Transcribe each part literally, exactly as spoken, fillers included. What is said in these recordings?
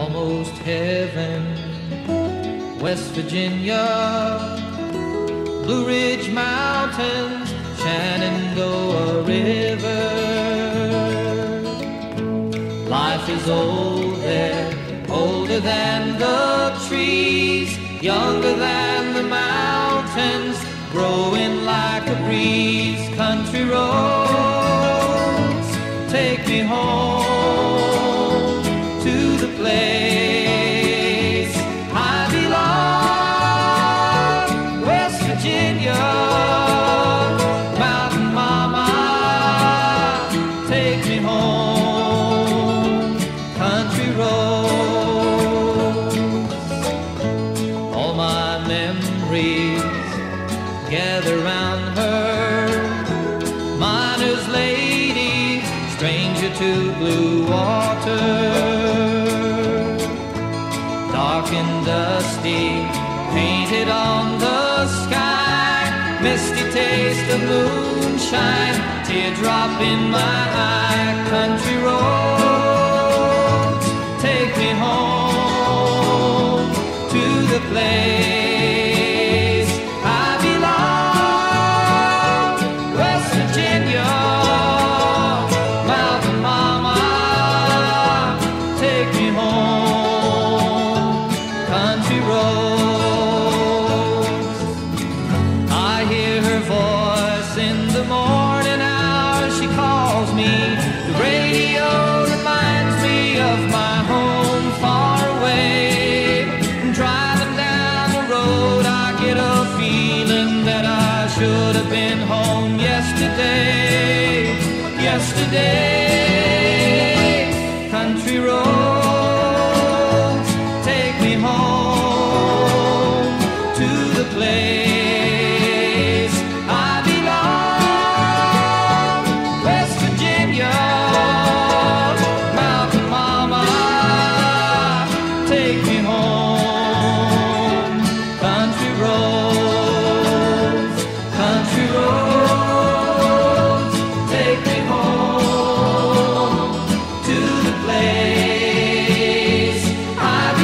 almost heaven. West Virginia, Blue Ridge Mountains, Shenandoah River. Life is old there, older than the trees, younger than the mountains, growing like a breeze. Country roads, take me home to the place I belong. West Virginia, Mountain Mama, take me home. Country roads, all my memories gather round her. Miner's lady, stranger to blue water. Dark and dusty, painted on the sky. Misty taste of moonshine, teardrop in my eye. Country roads, take me home to the place I belong. West Virginia, Mountain Mama, take me home. Country roads, I hear her voice in the morning hours. She calls me. The radio reminds me of my home far away. Driving down the road, I get a feeling that I should have been home yesterday, yesterday. Country roads, take me home to the place I belong. West Virginia, Mountain Mama, take me home. Country roads, country roads, take me home to the place I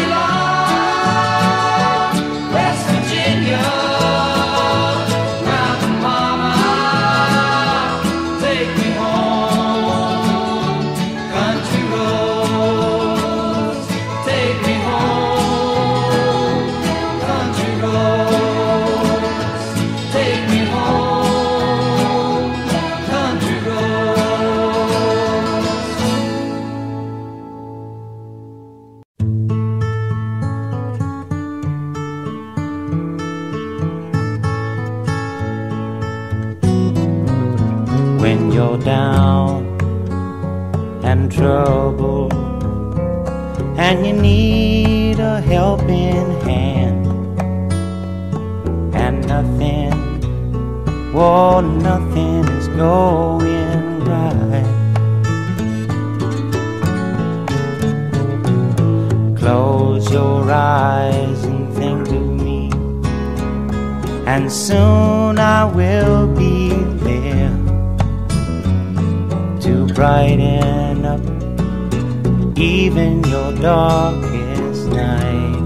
belong. West Virginia, Mountain Mama, take me home. Country roads, take me home. Country roads, take me home. Country roads. When you're down and troubled and you need a helping hand, and nothing, whoa, nothing is going right. Close your eyes and think of me, and soon I will be there to brighten up even your darkest night.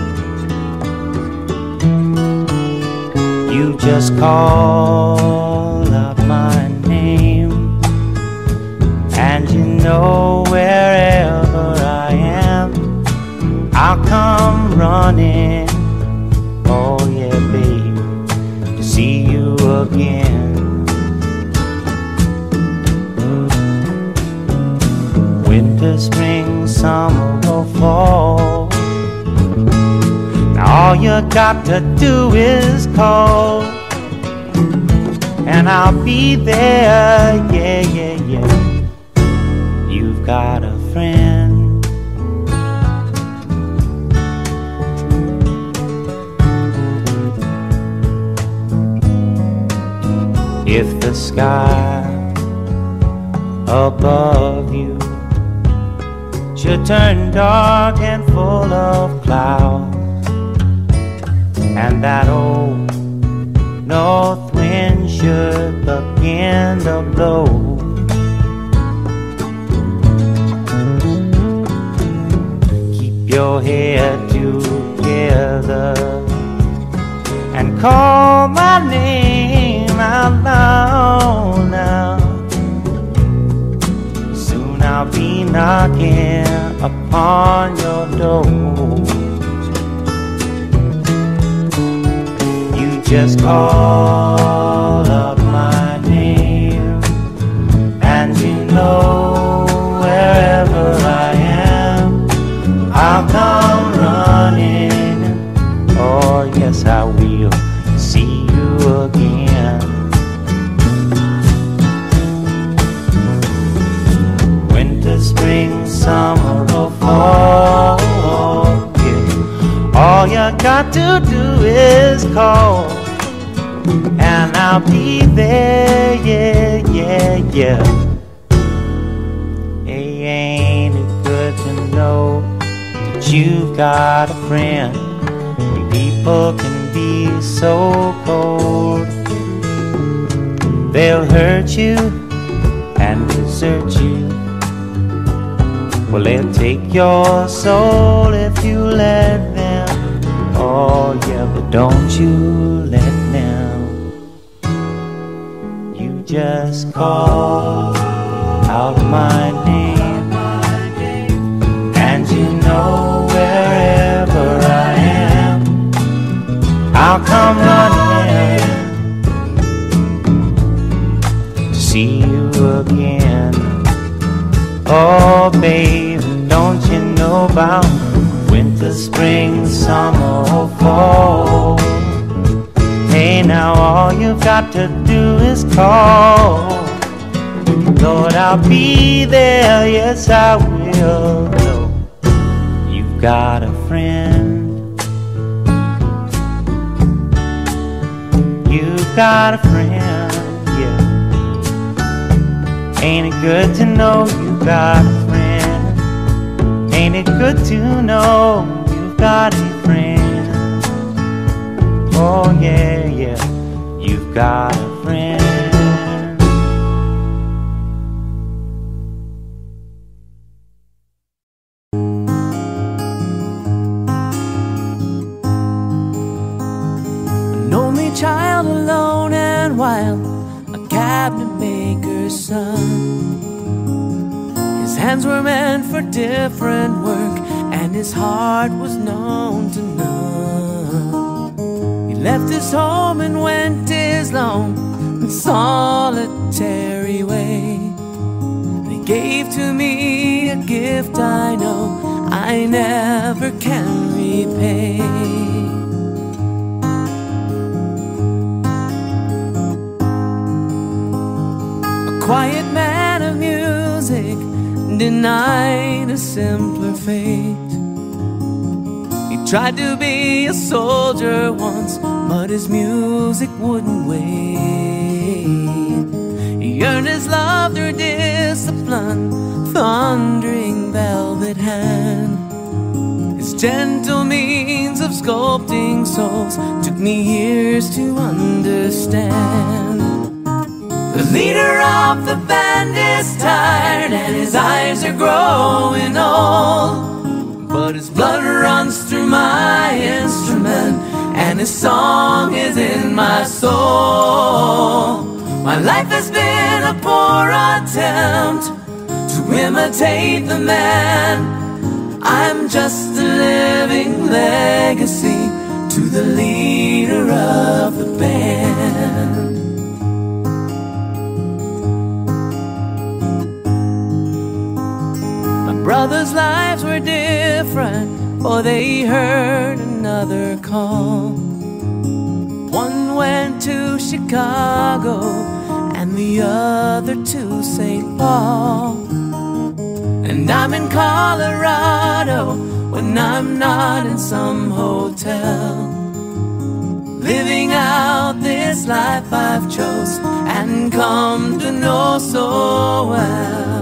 You just call out my name, and you know wherever I am, I'll come running. Oh yeah, babe, to see you again. Winter, spring, summer or fall, now all you got to do is call, and I'll be there, yeah, yeah, yeah. You've got a friend. If the sky above you should turn dark and full of clouds, and that old north wind should begin to blow, head together and call my name out loud now. Soon I'll be knocking upon your door. You just call up my name, and you know wherever I am, I'll come running. Oh yes, I will see you again. Winter, spring, summer, or fall, yeah. All you got to do is call, and I'll be there, yeah, yeah, yeah. Hey, ain't it good to know that you've got a friend? People can be so cold. They'll hurt you and desert you. Well, they'll take your soul if you let them. Oh yeah, but don't you let them. You just call out my name, and you know wherever I am, I'll come running to see you again. Oh baby, don't you know about winter, spring, summer, or fall? Hey now, all you've got to do is call. Lord, I'll be there, yes I will. You've got a friend. You've got a friend, yeah. Ain't it good to know you've got a friend? Ain't it good to know you've got a friend? Oh yeah, yeah, you've got a friend. An only child, alone and wild, a cabinet maker's son. His hands were meant for different work, and his heart was known to none. He left his home and went his lone and solitary way. And he gave to me a gift I know I never can repay. A quiet man of music, denied a simpler fate. He tried to be a soldier once, but his music wouldn't wait. He earned his love through discipline, thundering velvet hand. His gentle means of sculpting souls took me years to understand. The leader of the band is tired and his eyes are growing old, but his blood runs through my instrument and his song is in my soul. My life has been a poor attempt to imitate the man. I'm just a living legacy to the leader of the band. Brothers' lives were different, for they heard another call. One went to Chicago and the other to Saint Paul. And I'm in Colorado when I'm not in some hotel, living out this life I've chose and come to know so well.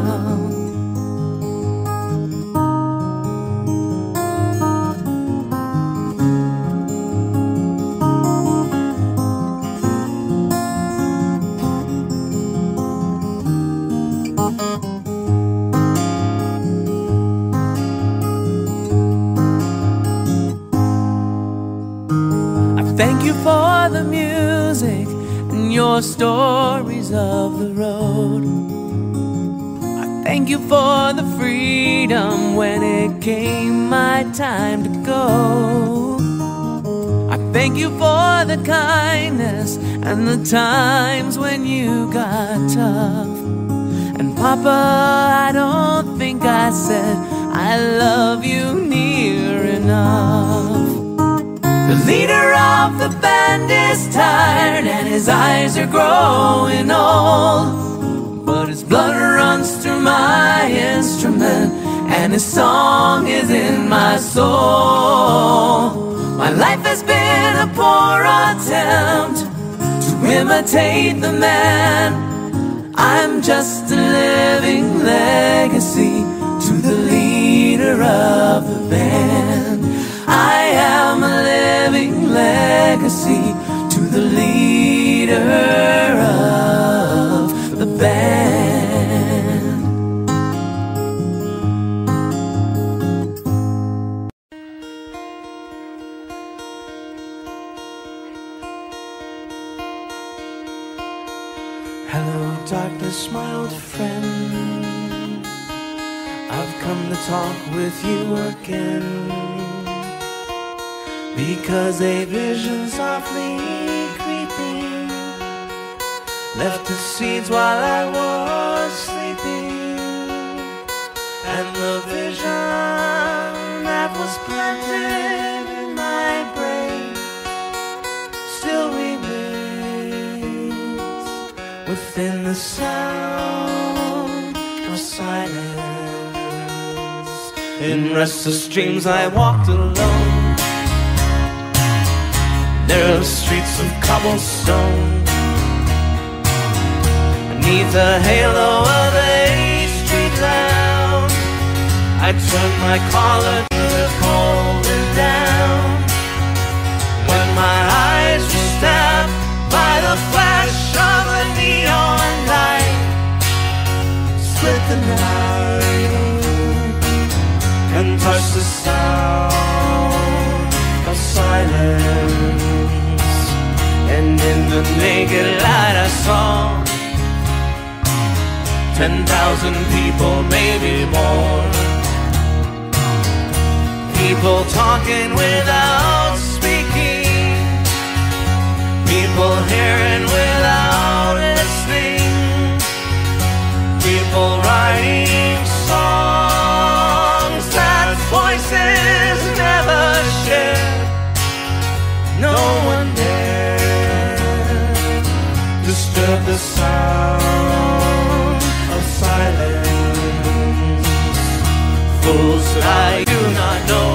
thank you for the music and your stories of the road. I thank you for the freedom when it came my time to go. I thank you for the kindness and the times when you got tough. And Papa, I don't think I said I love you near enough. The leader of the band is tired and his eyes are growing old, but his blood runs through my instrument and his song is in my soul. My life has been a poor attempt to imitate the man. I'm just a living legacy to the leader of the band. I am a living legacy to the leader of the band. Hello, darkness, my old friend. I've come to talk with you again, because a vision softly creeping left its seeds while I was sleeping, and the vision that was planted in my brain still remains within the sound of silence. In restless dreams I walked alone, narrow streets of cobblestone, beneath the halo of a street lamp. I turned my collar to the cold and down, when my eyes were stabbed by the flash of a neon light. Split the night and touched the sound of silence, and in the naked light I saw ten thousand people, maybe more. People talking without speaking, people hearing without listening, people writing songs that voices never shared. No one dared disturb the sound of silence. Fools that I do not know,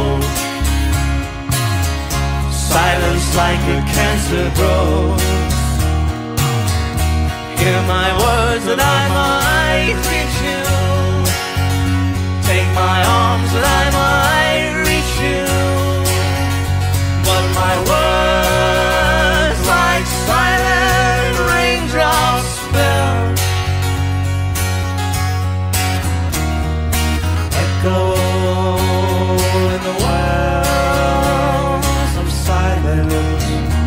silence like a cancer grows. Hear my words that I might reach you, take my arms that I might reach you, but my words like silent raindrops fell, echo in the wells of silence,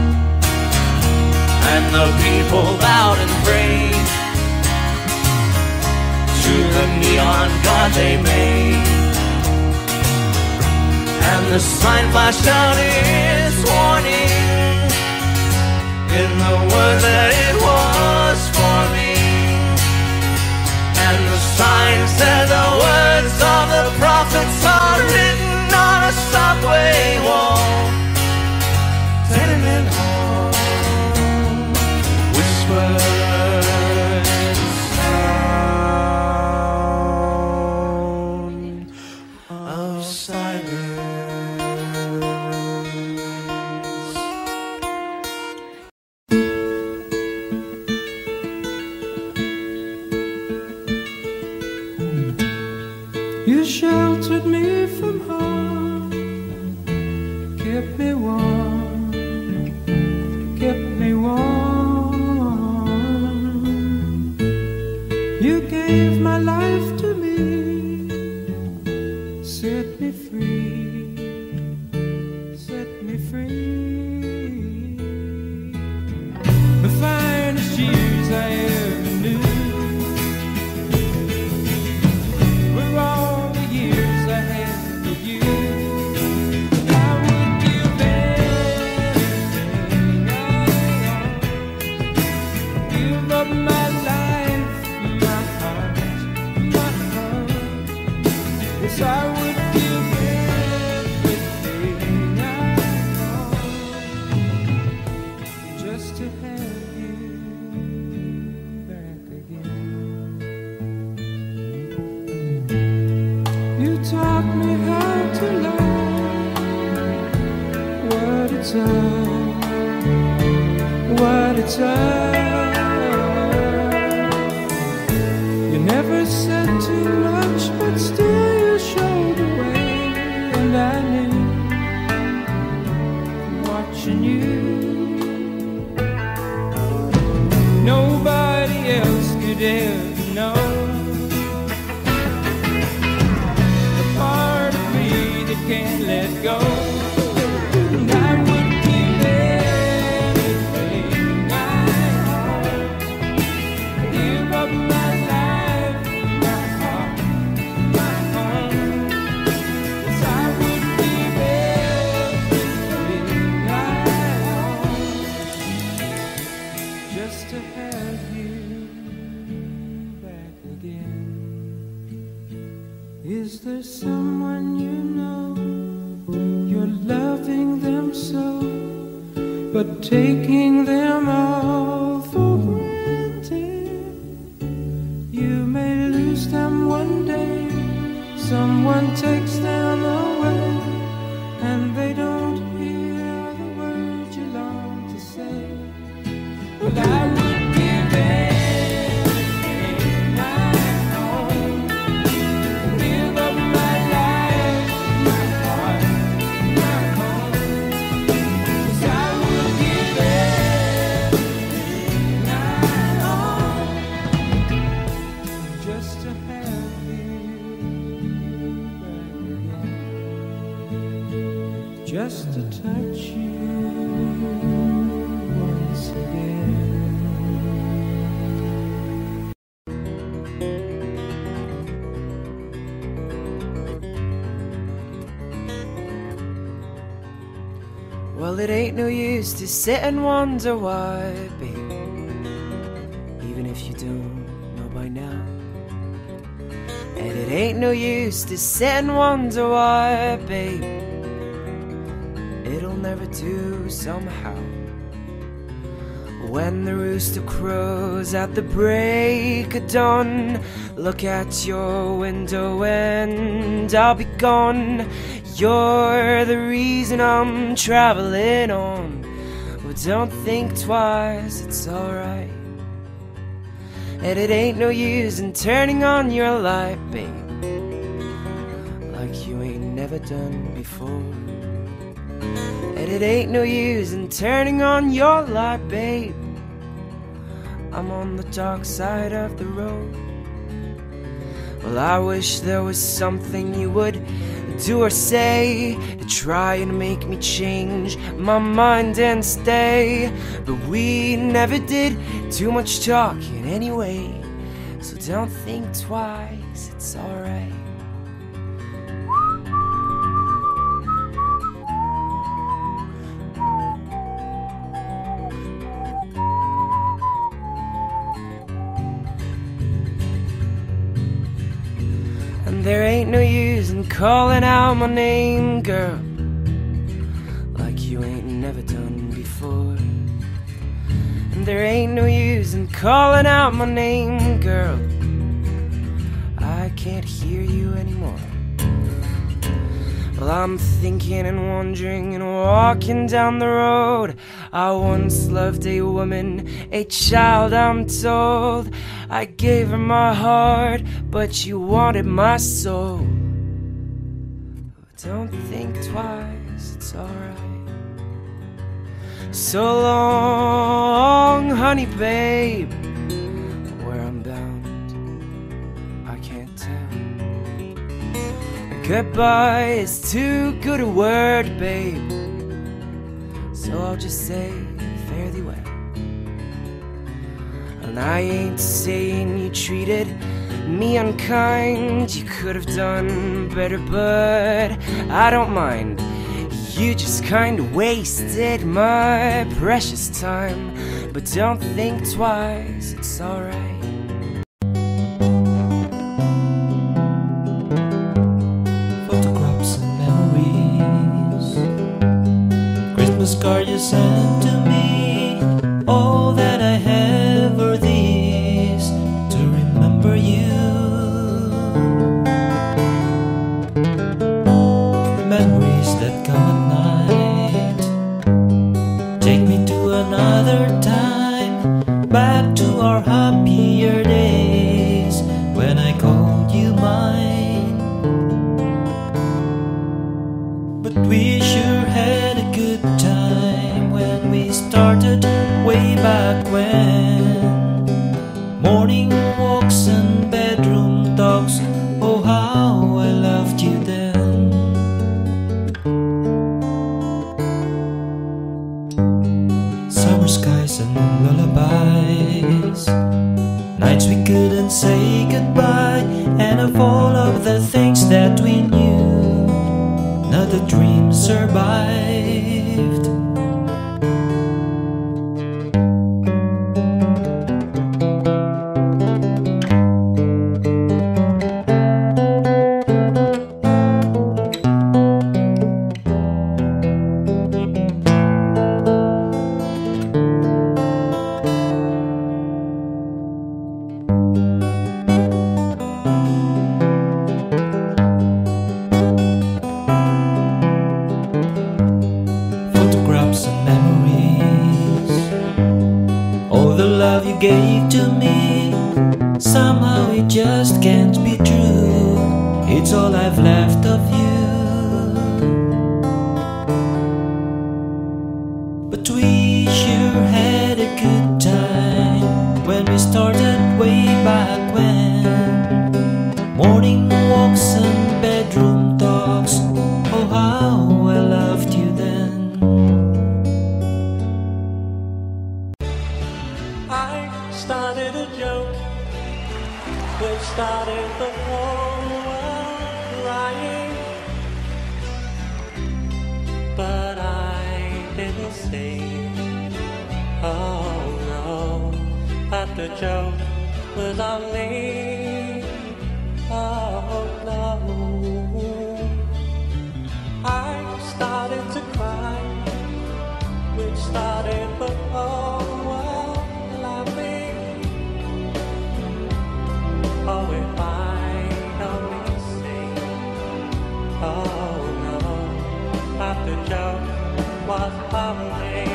and the people bowed and prayed to the neon god they made, and the sign flashed out its warning in the word that it was for me, and the sign said the words of the prophets are written on a subway wall, tenement hall, whispered sound of silence. You sheltered me from harm, kept me warm, kept me warm. You gave my life to me, set me free, set me free. 'cause I would give everything I own just to have you back again. You taught me how to love, what it's all, what it's all. You never said too much, but still you showed the way, and I knew from watching you nobody else could ever know the part of me that can't let go. And I would give everything I own, give up my life, my heart, my home, 'cause I would give everything I own just to have you back again. Is there someone you know, you're loving them so, but taking them all for granted? You may lose them one day, someone takes them away, and they don't hear the words you long to say. But I would give everything I own, give up my life, my heart, my home, 'cause I would give everything I own just to have you back again, just to touch you once again. Well, it ain't no use to sit and wonder why, babe, even if you don't know by now. And it ain't no use to sit and wonder why, babe, it'll never do somehow. When the rooster crows at the break of dawn, look at your window and I'll be gone. You're the reason I'm traveling on. Well, don't think twice, it's alright. And it ain't no use in turning on your light, babe, like you ain't never done before. And it ain't no use in turning on your light, babe, I'm on the dark side of the road. Well, I wish there was something you would do or say to try and make me change my mind and stay. But we never did too much talking anyway, so don't think twice, it's alright. There ain't no use in calling out my name, girl, like you ain't never done before. And there ain't no use in calling out my name, girl, I can't hear you anymore. Well, I'm thinking and wondering and walking down the road. I once loved a woman, a child, I'm told. I gave her my heart, but she wanted my soul. Don't think twice, it's alright. So long, honey babe, where I'm bound, I can't tell. Goodbye is too good a word, babe, so I'll just say fare thee well. And I ain't saying you treated me unkind, you could have done better, but I don't mind. You just kinda wasted my precious time, but don't think twice, it's alright. postcard you sent to me. All that I have are these to remember you. Memories that come at night take me to another time, back to our happier days when I called you mine. But we sure had a good time when we started way back when. Morning walks and bedroom talks, oh how I loved you then. Summer skies and lullabies, nights we couldn't say goodbye, and of all of the things that we knew, not a dream survived. Photographs and memories, all the love you gave to me, somehow it just can't be true. It's all I've left of you. But we sure had a good time when we started way back when. Morning walks and bedroom talks, oh how I loved you then. I started a joke which started the whole world crying, but I didn't say, oh no, that the joke was on me. Oh no, I started to cry, which started the whole world laughing. Oh, if I only say, oh no, that the joke was on me.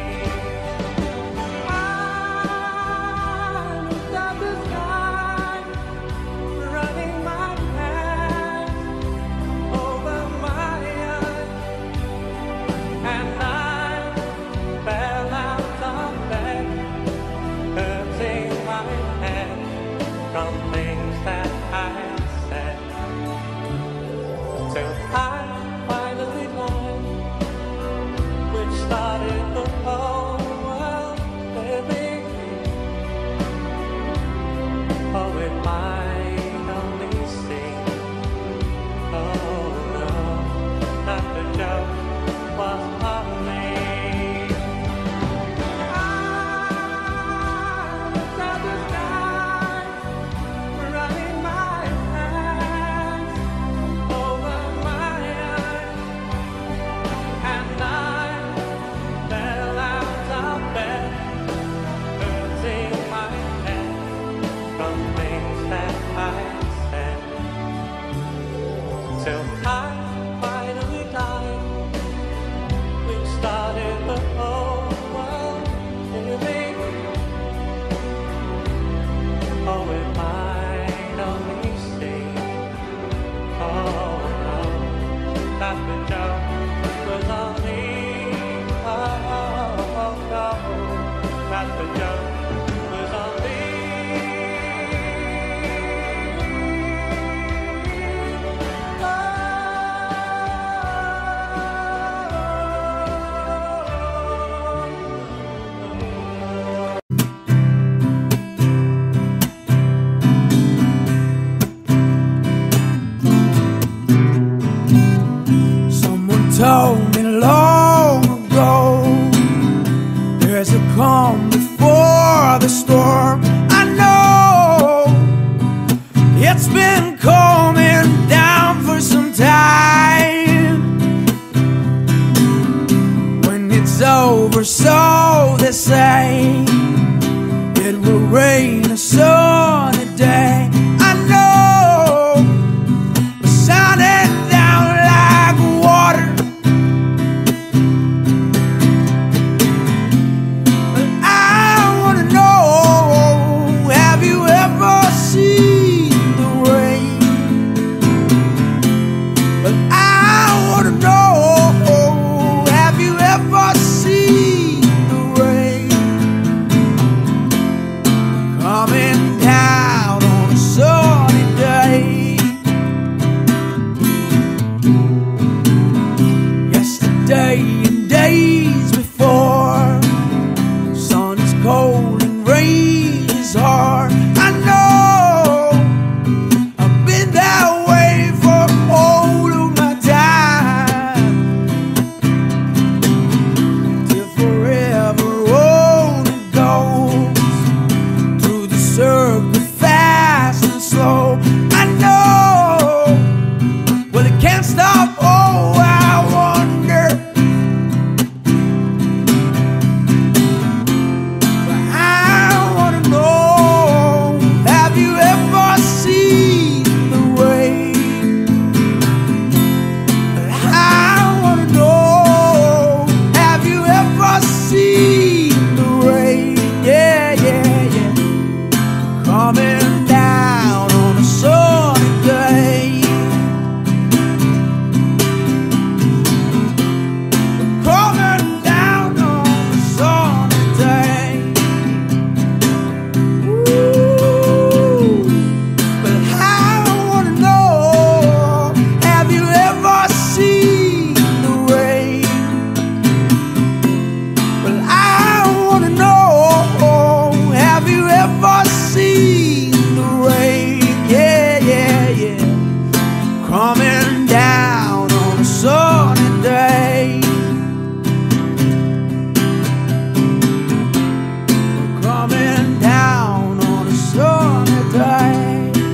I looked at the sky, running my hands over my eyes, and I fell out of bed, hurting my head from things that I said, till I finally learned, which started the whole world living. Oh, if I only see, oh no, that the joke was on me. I looked at the sky, running my hands over my eyes, and I fell out of bed, hurting my head from things that I said, till I finally died, which started the whole world living. Oh, if I'd only see, oh no, that the joke was on me. Oh, oh no, that the joke was on me. Someone But I wanna know, have you ever seen the rain coming down on a sunny day? Yesterday and days before, sun is cold and rain is hard. I know I've been that way for all of my time, till forever on it goes, through the circle fast and slow. I know, well it can't stop. Oh, I wonder, but I wanna know, have you ever seen the rain? But I wanna know, have you ever seen the rain? Yeah, yeah, yeah, coming down on a sunny day, coming down on a sunny day. Ooh, but I wanna know, have you ever seen the rain? Well, I wanna know, have you ever seen the rain? Yeah, yeah, yeah, coming down on a sunny day, coming down on a sunny day.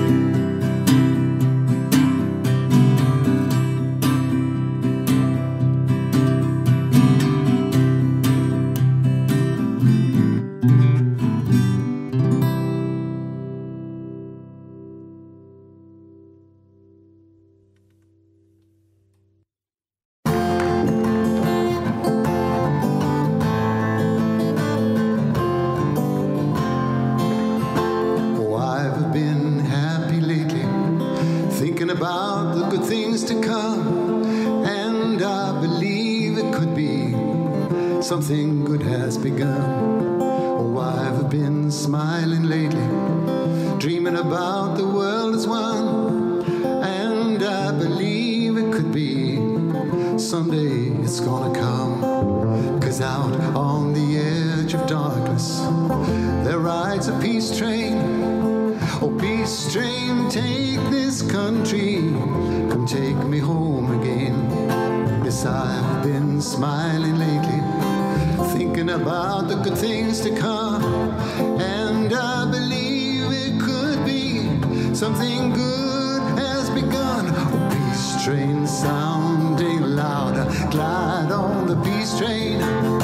Oh, I've been happy lately, thinking about the good things to come. And I believe it could be something good has begun. Oh, I've been smiling lately, dreaming about the world as one. And I believe it could be someday it's gonna come. Cause out on the edge of darkness there rides a peace train. Oh, peace train, take this country, come take me home again. Yes, I've been smiling lately, thinking about the good things to come. And I believe it could be something good has begun. Oh, peace train sounding louder, glide on the peace train.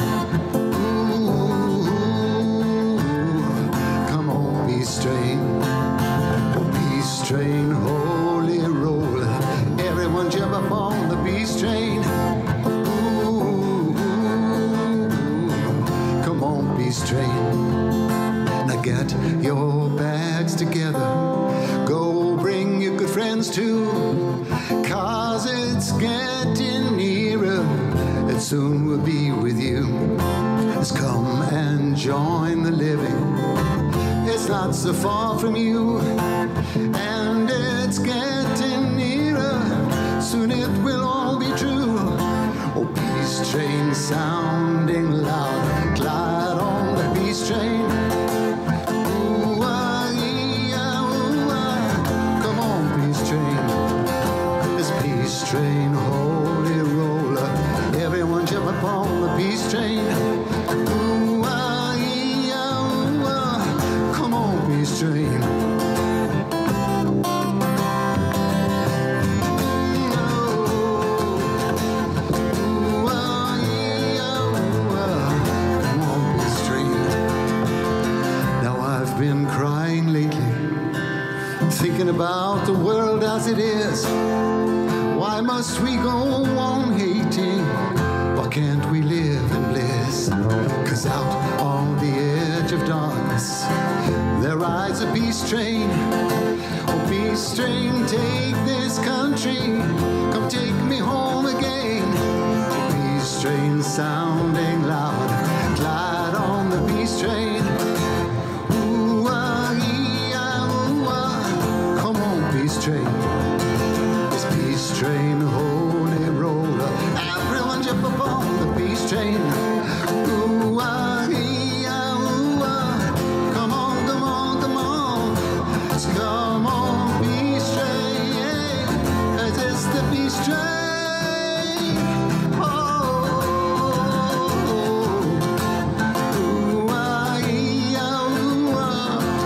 Ooh, come on, peace train. Oh, peace train, holy roll, everyone jump up on the peace train. Ooh, come on, peace train. Now get your bags together, go bring your good friends too, cause it's getting nearer, it soon will be with you. Let's come and join the living, it's not so far from you. And it's getting nearer, soon it will all be true. Oh, peace train sounding loud, glide on the peace train. Ooh, ah, yeah, ooh, ah. Come on, peace train. This peace train, holy roller, everyone jump upon the peace train. Ooh, ah, yeah, ooh, ah. Come on, peace train. Thinking about the world as it is, why must we go on hating? Why can't we live in bliss? Cause out on the edge of darkness there rides a peace train. Oh, peace train, take this country, come take peace train, holy roller. Everyone jump upon the peace train. Ooh, ah, ee, ah, ooh, ah. Come on, come on, come on. Come on, peace train. It is the peace train. Oh, ooh, ah, ee, ah, ooh, ah.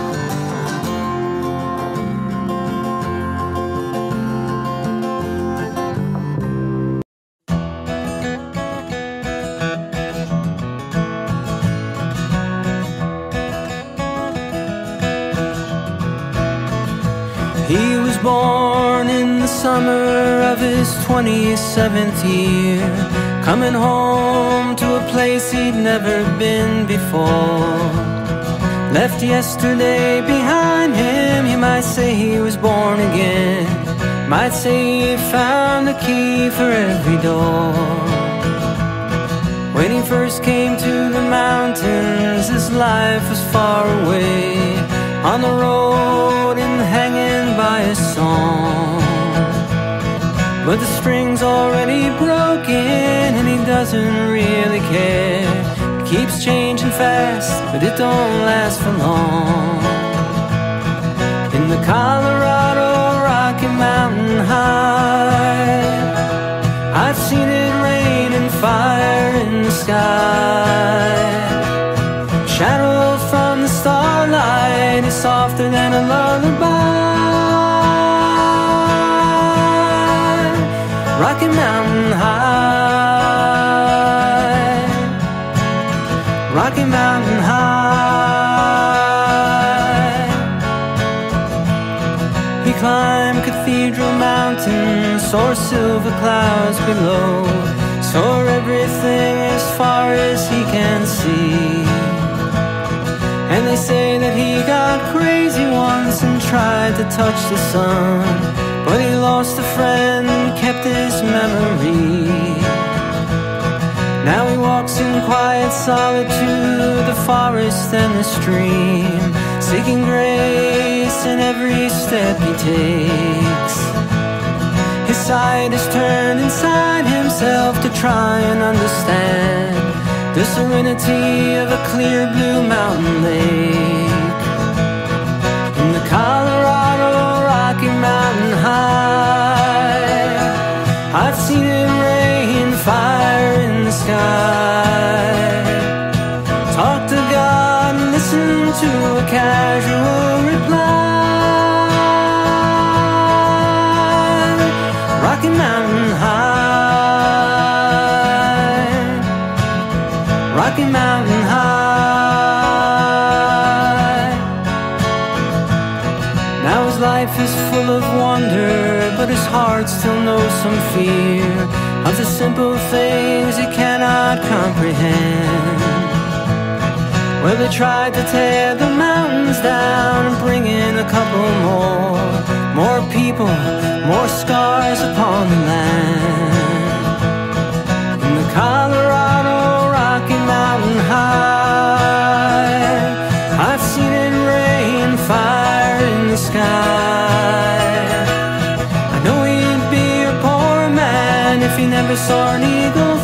He was born in the summer of his twenty-seventh year, coming home to a place he'd never been before. Left yesterday behind him, you might say he was born again. Might say he found the key for every door. When he first came to the mountains, his life was far away, on the road and hanging by a song. But the string's already broken and he doesn't really care. It keeps changing fast, but it don't last for long. In the Colorado Rocky Mountain High, I've seen it rain and fire in the sky. Shadow from the starlight is softer than a lullaby. Rocky Mountain High, Rocky Mountain High. He climbed Cathedral Mountain, saw silver clouds below, saw everything as far as he can see. And they say that he got crazy once and tried to touch the sun, but he lost a friend, kept his memory. Now he walks in quiet solitude, the forest and the stream, seeking grace in every step he takes. His sight is turned inside himself to try and understand the serenity of a clear blue mountain lake. In the Colorado Rocky Mountain High, I've seen it rain fire in the sky. Talk to God and listen to a casual reply. Rocky Mountain High, Rocky Mountain High. Now his life is full of wonder, but his heart still knows some fear of the simple things he cannot comprehend. Well, they tried to tear the mountains down and bring in a couple more, more people, more scars upon the land. In the Colorado Rocky Mountain High, I've seen it rain fire in the sky. I know he'd be a poor man if he never saw an eagle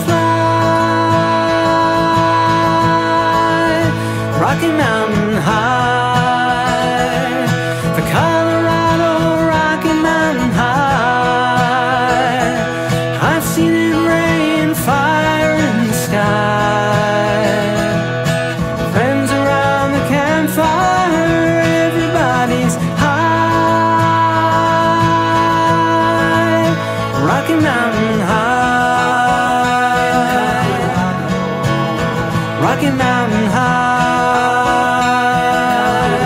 fly. Rocky Mountain High, the Colorado Rocky Mountain High, I've seen it rain fire in the sky. Friends around the campfire, everybody's high. Rocky Mountain High, Rocky Mountain High,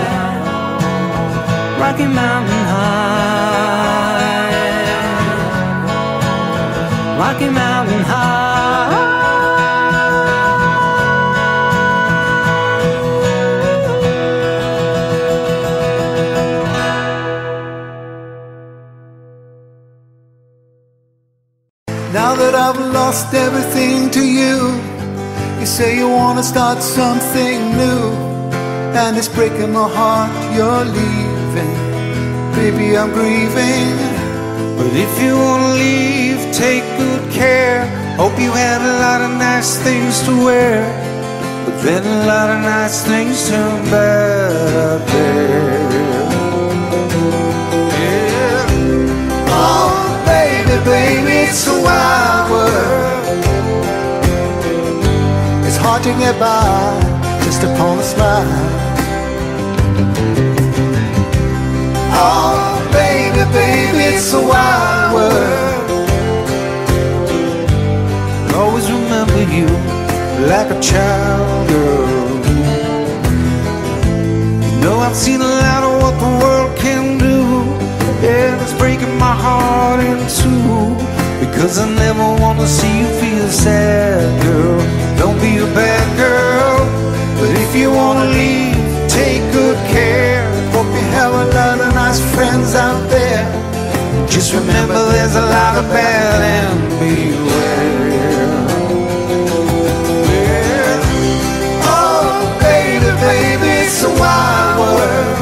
Rocky Mountain High, Rocky Mountain High. Now that I've lost everything to you, you say you wanna start something new, and it's breaking my heart you're leaving. Baby, I'm grieving, but if you wanna take good care. Hope you had a lot of nice things to wear, but then a lot of nice things turn bad out there. Yeah. Oh, baby, baby, it's a wild world. It's hard to get by just upon a smile. Oh, baby, baby, it's a wild world. I'll always remember you like a child, girl. You know I've seen a lot of what the world can do, and it's breaking my heart in two, because I never want to see you feel sad, girl. Don't be a bad girl, but if you want to leave, take good care. Hope you have a lot of nice friends out there. Just remember there's a lot of bad and beware. Yeah. Oh, baby, baby, it's a wild world.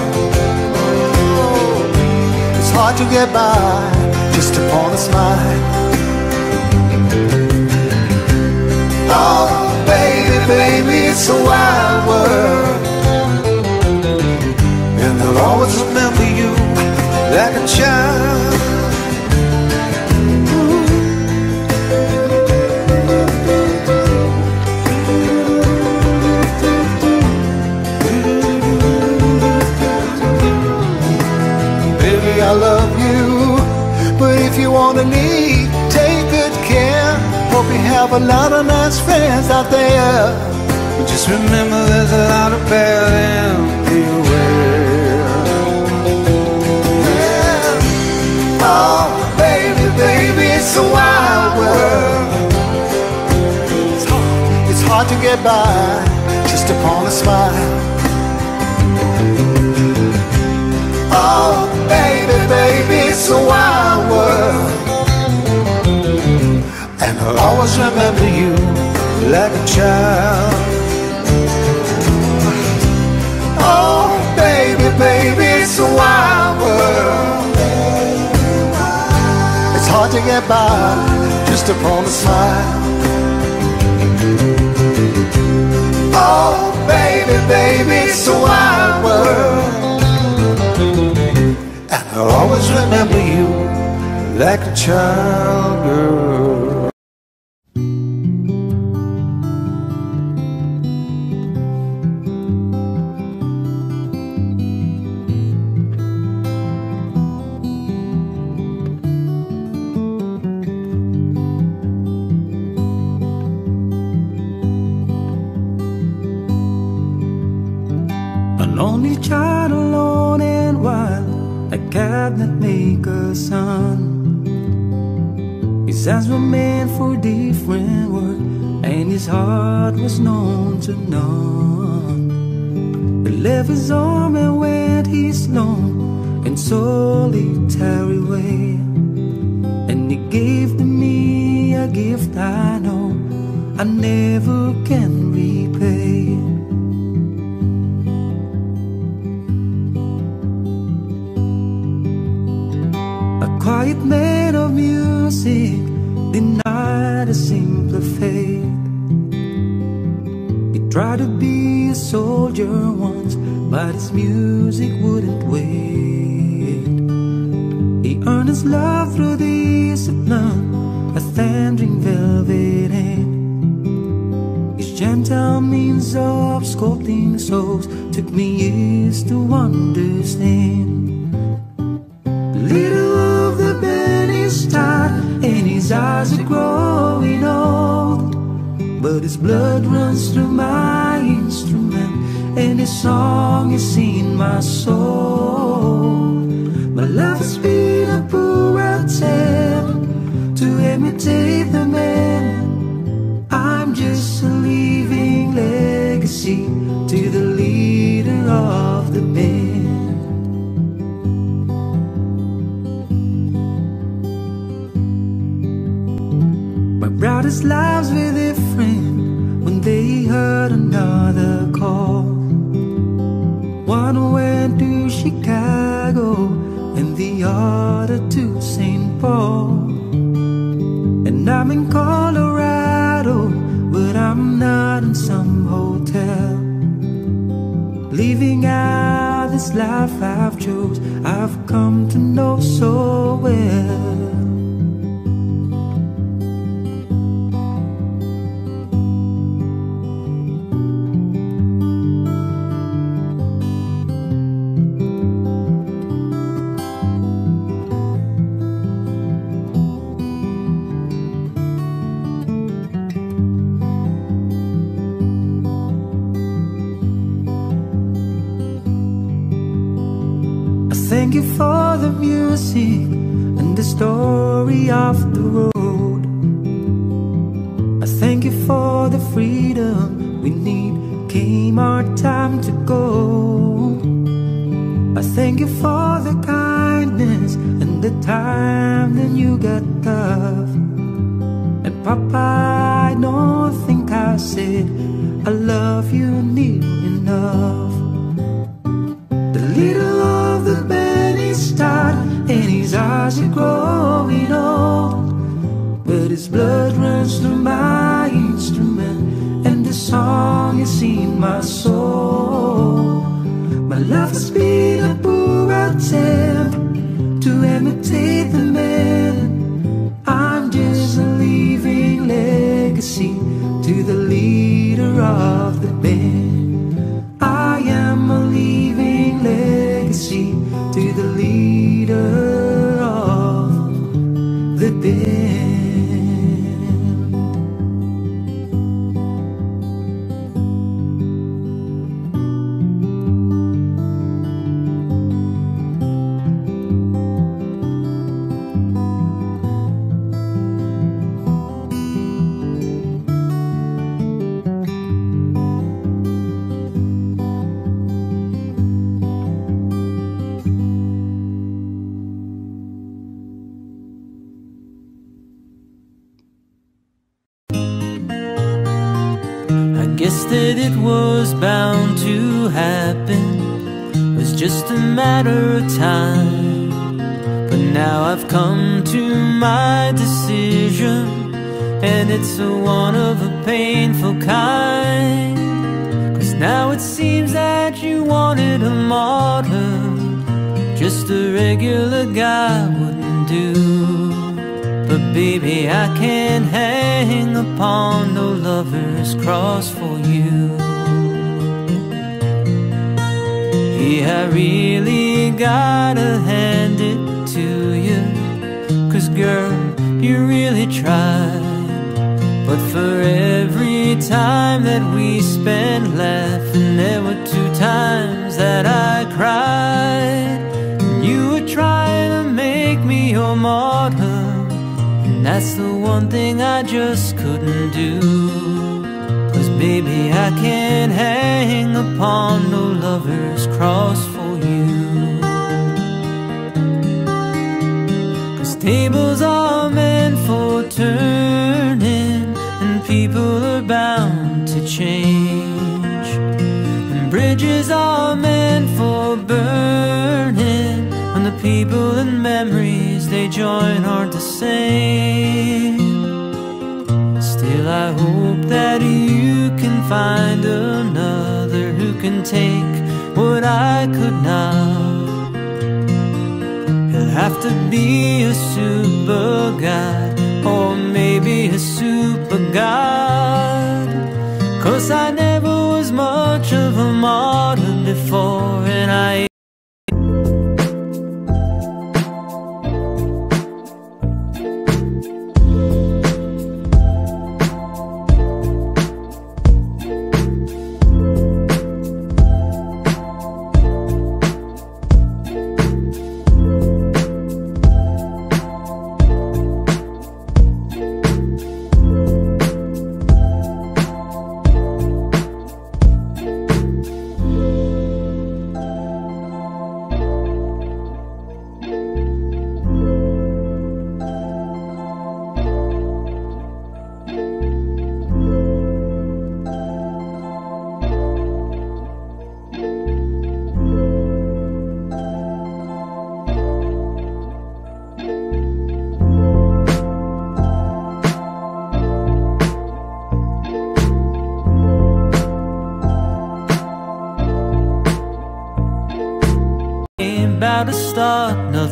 Oh, it's hard to get by just upon a smile. Oh, baby, baby, it's a wild world. And I'll always remember you like a child. Baby, I love you, but if you want to leave, take good care. Hope you have a lot of nice friends out there. But just remember there's a lot of bad and beware. Yeah. Oh, baby, baby, it's a wild world. It's hard, it's hard to get by just upon a smile. Oh, baby, baby, it's a wild world. And I'll always remember you like a child. Oh, baby, baby, it's a wild world. It's hard to get by just upon a smile. Oh, baby, baby, it's a wild world. And I'll always remember you like a child, girl. An only child alone and wild, a cabinet maker's son. His hands were meant for different work, and his heart was known to none. He left his home and went his lone and solitary way, and he gave to me a gift I know I never can repay. Quiet man of music, denied a simpler fate. He tried to be a soldier once, but his music wouldn't wait. He earned his love through discipline, a thundering velvet hand. His gentle means of sculpting souls took me years to understand. Little of the band is tired, and his eyes are growing old, but his blood runs through my instrument, and his song is in my soul. My life has been a poor attempt to imitate the man. I'm just a living legacy to the leader of the band. Brothers' lives were different when they heard another call. One went to Chicago and the other to Saint Paul. And I'm in Colorado, but I'm not in some hotel, living out this life I've chose, I've come to know so well. Thank you for the music and the story of the road. I thank you for the freedom we need, came our time to go. I thank you for the kindness and the time that you got tough. And Papa, I don't think I said I love you near enough. The little of the belly start and his eyes are growing old, but his blood runs through my instrument and the song is in my soul. My love has been a poor attempt to imitate the man. I'm just a living legacy to the leader of the band. I am a living legacy to the leader of the band. Guess that it was bound to happen, was just a matter of time. But now I've come to my decision, and it's a one of a painful kind. Cause now it seems that you wanted a martyr, just a regular guy wouldn't do. But baby, I can't hang upon no lover's cross for you. Yeah, I really gotta hand it to you, cause girl, you really tried. But for every time that we spent laughing, there were two times that I cried. You were trying to make me your martyr, that's the one thing I just couldn't do. Cause baby, I can't hang upon no lover's cross for you. Cause tables are meant for turning, and people are bound to change. And bridges are meant for burning, when the people and memories they join aren't the same. Still I hope that you can find another who can take what I could not. He'll have to be a super guy, or maybe a super god. Cause I never was much of a modern before, and I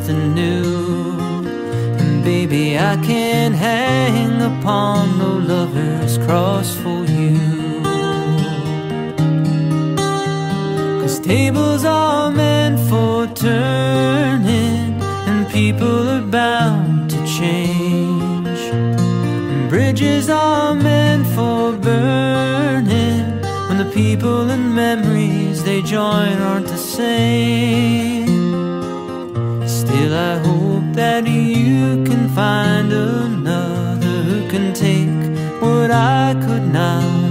nothing new. And baby, I can't hang upon no lover's cross for you. Cause tables are meant for turning, and people are bound to change. And bridges are meant for burning, when the people and memories they join aren't the same. Still I hope that you can find another who can take what I could not.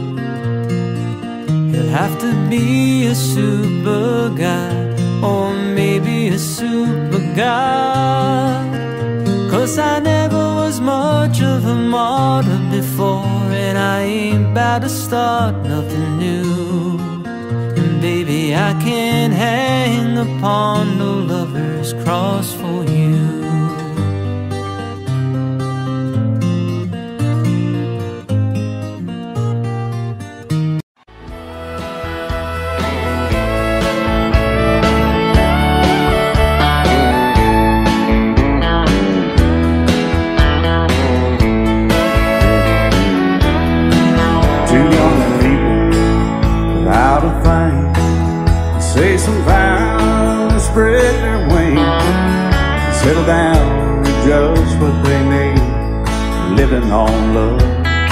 He'll have to be a super guy, or maybe a super god. Cause I never was much of a martyr before, and I ain't about to start nothing new. And baby, I can't hang upon no lover's cross for you. Say some vows, spread their wings, settle down and just what they need, living on love.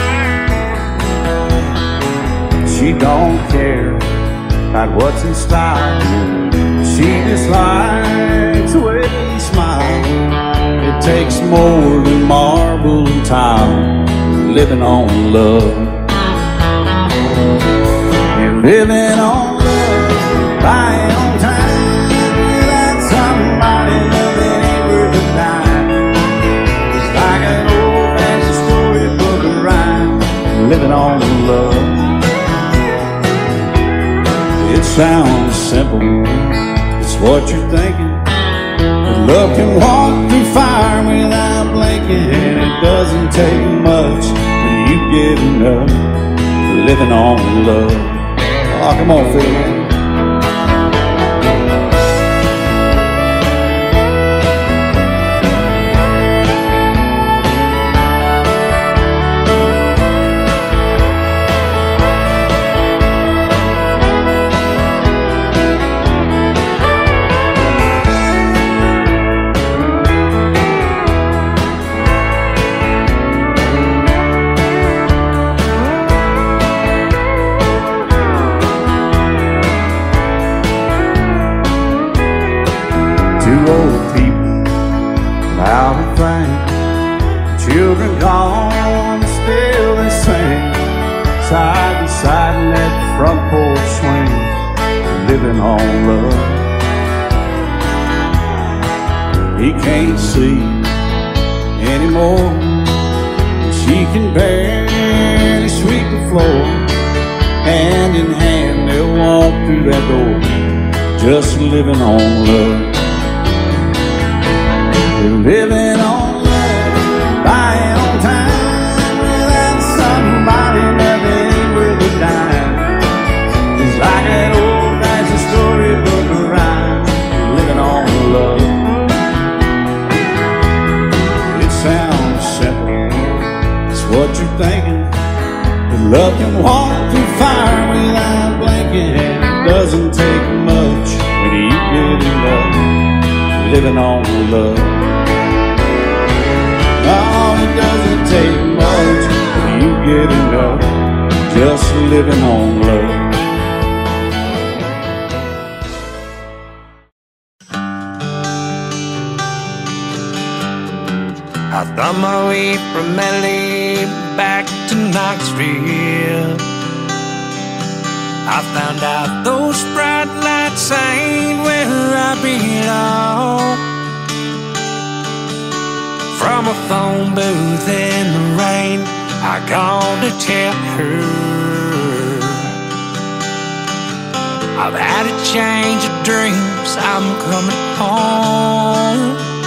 She don't care about what's in style, she just likes the way you smile. It takes more than marble and tile, living on love. You're living on buying on time without somebody loving ain't worth a dime. It's like an old-fashioned storybook of rhyme, living on love. It sounds simple, it's what you're thinking, but love can walk through fire without blinking, and it doesn't take much when you get enough, living on love. Oh, come on, Phil. Children gone, still they sing, side by side in that front porch swing, living on love. He can't see anymore, she can barely sweep the floor. Hand in hand they'll walk through that door, just living on love. They're living on buying on time without somebody loving ain't worth a dime. It's like an old-fashioned storybook of rhyme, living on love. It sounds simple, it's what you're thinking, but love can walk through fire without blinking, and it doesn't take much when you get in love, living on love. Oh, it doesn't take much when you get enough, just living on love. I found my way from L A back to Knoxville. I found out those bright lights ain't where I belong. From a phone booth in the rain, I called to tell her I've had a change of dreams, I'm coming home.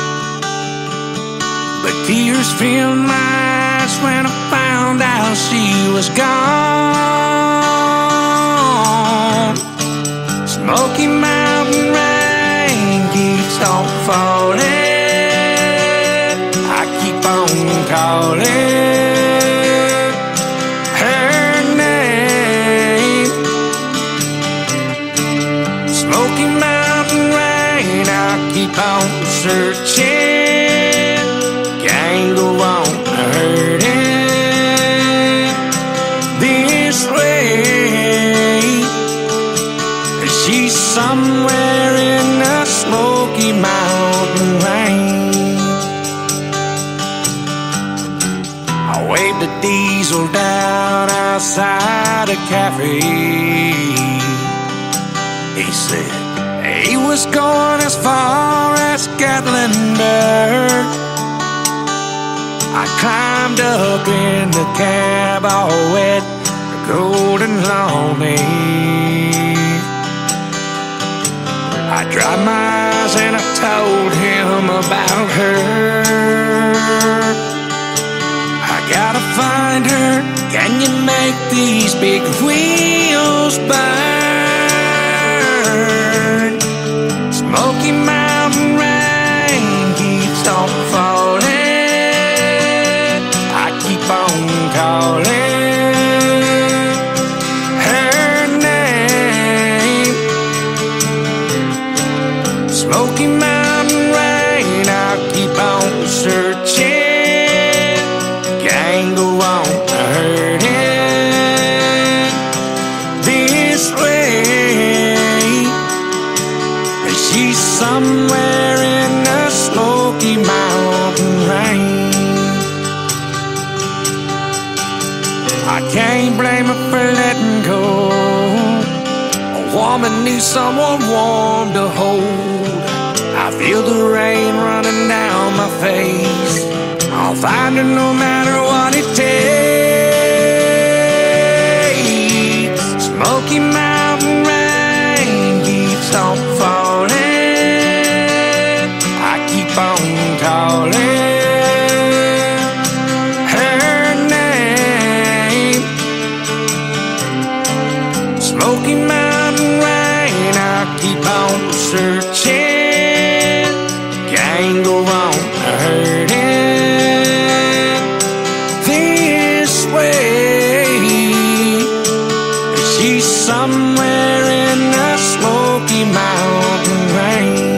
But tears filled my eyes when I found out she was gone. Smoky Mountain rain keeps on falling. on calling her name. Smoky Mountain rain, I'll keep on searching. Can't go on hurting this way. She's somewhere in the Smoky Mountain rain. I waved the diesel down outside a cafe. He said he was going as far as Gatlinburg. I climbed up in the cab, all wet, cold and lonely. I dried my eyes and I told him about her. I gotta find her. Can you make these big wheels burn? Smoky Mountain rain keeps on falling. I keep on calling her name. Smoky Mountain rain, I'll keep on searching. Can't go on hurting this way. She's somewhere in the Smoky Mountain rain. I can't blame her for letting go. A woman needs someone warm to hold. I feel the rain running down my face. I'll find her no matter what it takes. Smoky Mountain rain keeps on falling. I keep on calling her name. Smoky Mountain rain, I'll keep on searching. Can't go on hurting this way. She's somewhere in the Smoky Mountain rain.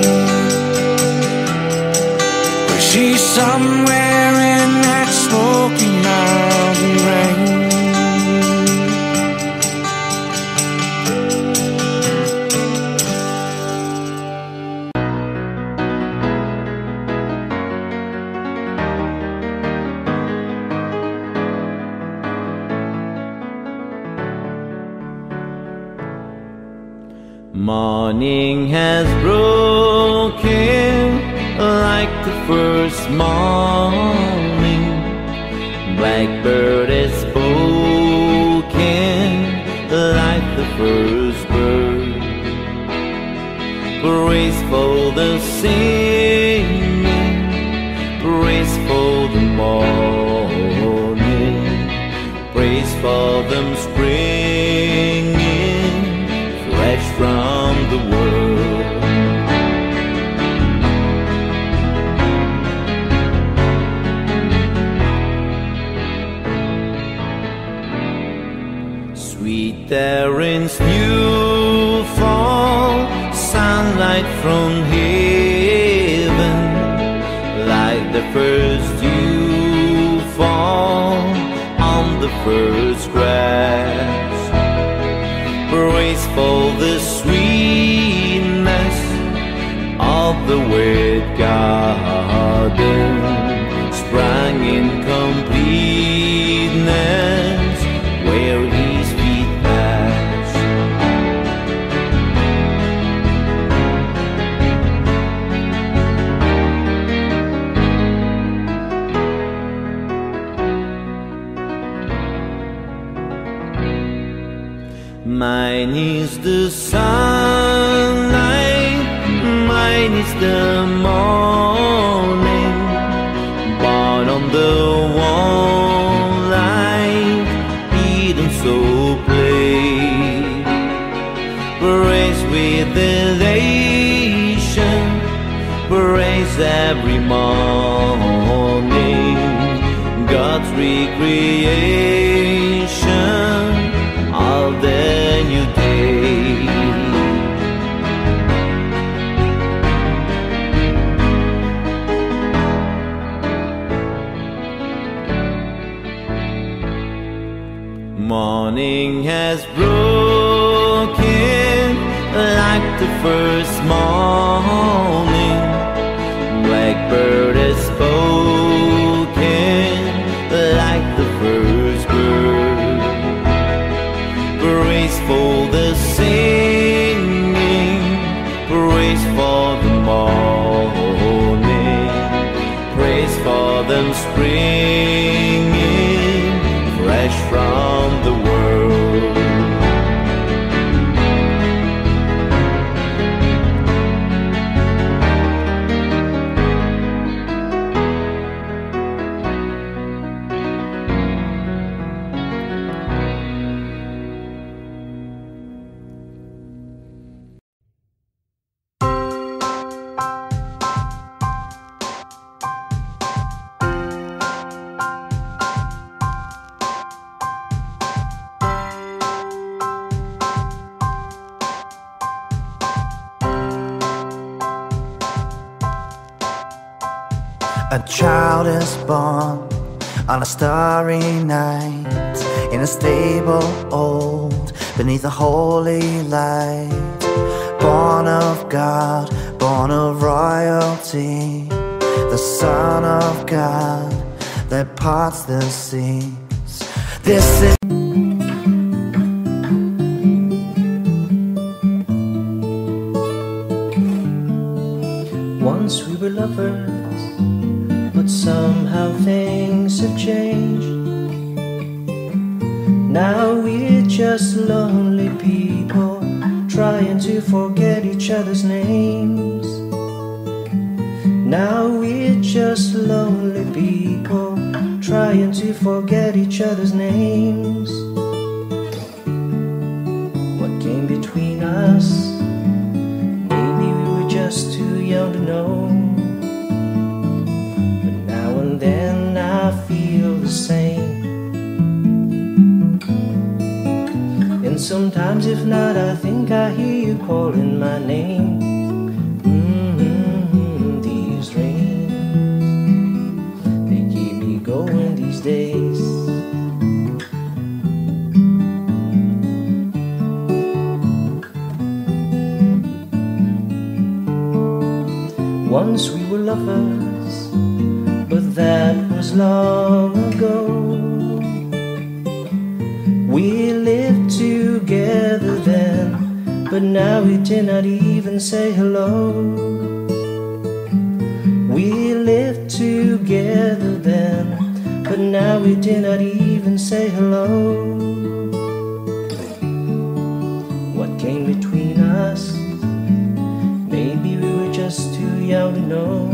She's somewhere in that Smoky Mountain rain. Morning has broken like the first morning. Blackbird has spoken like the first bird. Praise for the singing, praise for the morning, praise for them springing fresh from the world. Sweet Erin's new fall, sunlight from heaven, like the first dew fall on the first grass. Praise for the sweetness of the wet garden, sprang in completeness where his feet pass. Mine is the sunlight, mine is the morning, born on the warm light, hidden so plain. Praise with elation, praise every morning. recreation of the new day. Morning has broken like the first morning. Blackbird has spoken like the first bird. Praise for the singing, praise for the morning, praise for them springing fresh from the world. A child is born on a starry night, in a stable old, beneath a holy light. Born of God, born of royalty, the Son of God that parts the seas. This is once we were lovers, but somehow things have changed. Now we're just lonely people trying to forget each other's names. Now we're just lonely people trying to forget each other's names. What came between us? Maybe we were just too young to know. Then I feel the same. And sometimes if not, I think I hear you calling my name. Mm-hmm, these dreams, they keep me going these days. Once we were lovers, but that was long ago. We lived together then, but now we did not even say hello. We lived together then, but now we did not even say hello. What came between us? Maybe we were just too young to know.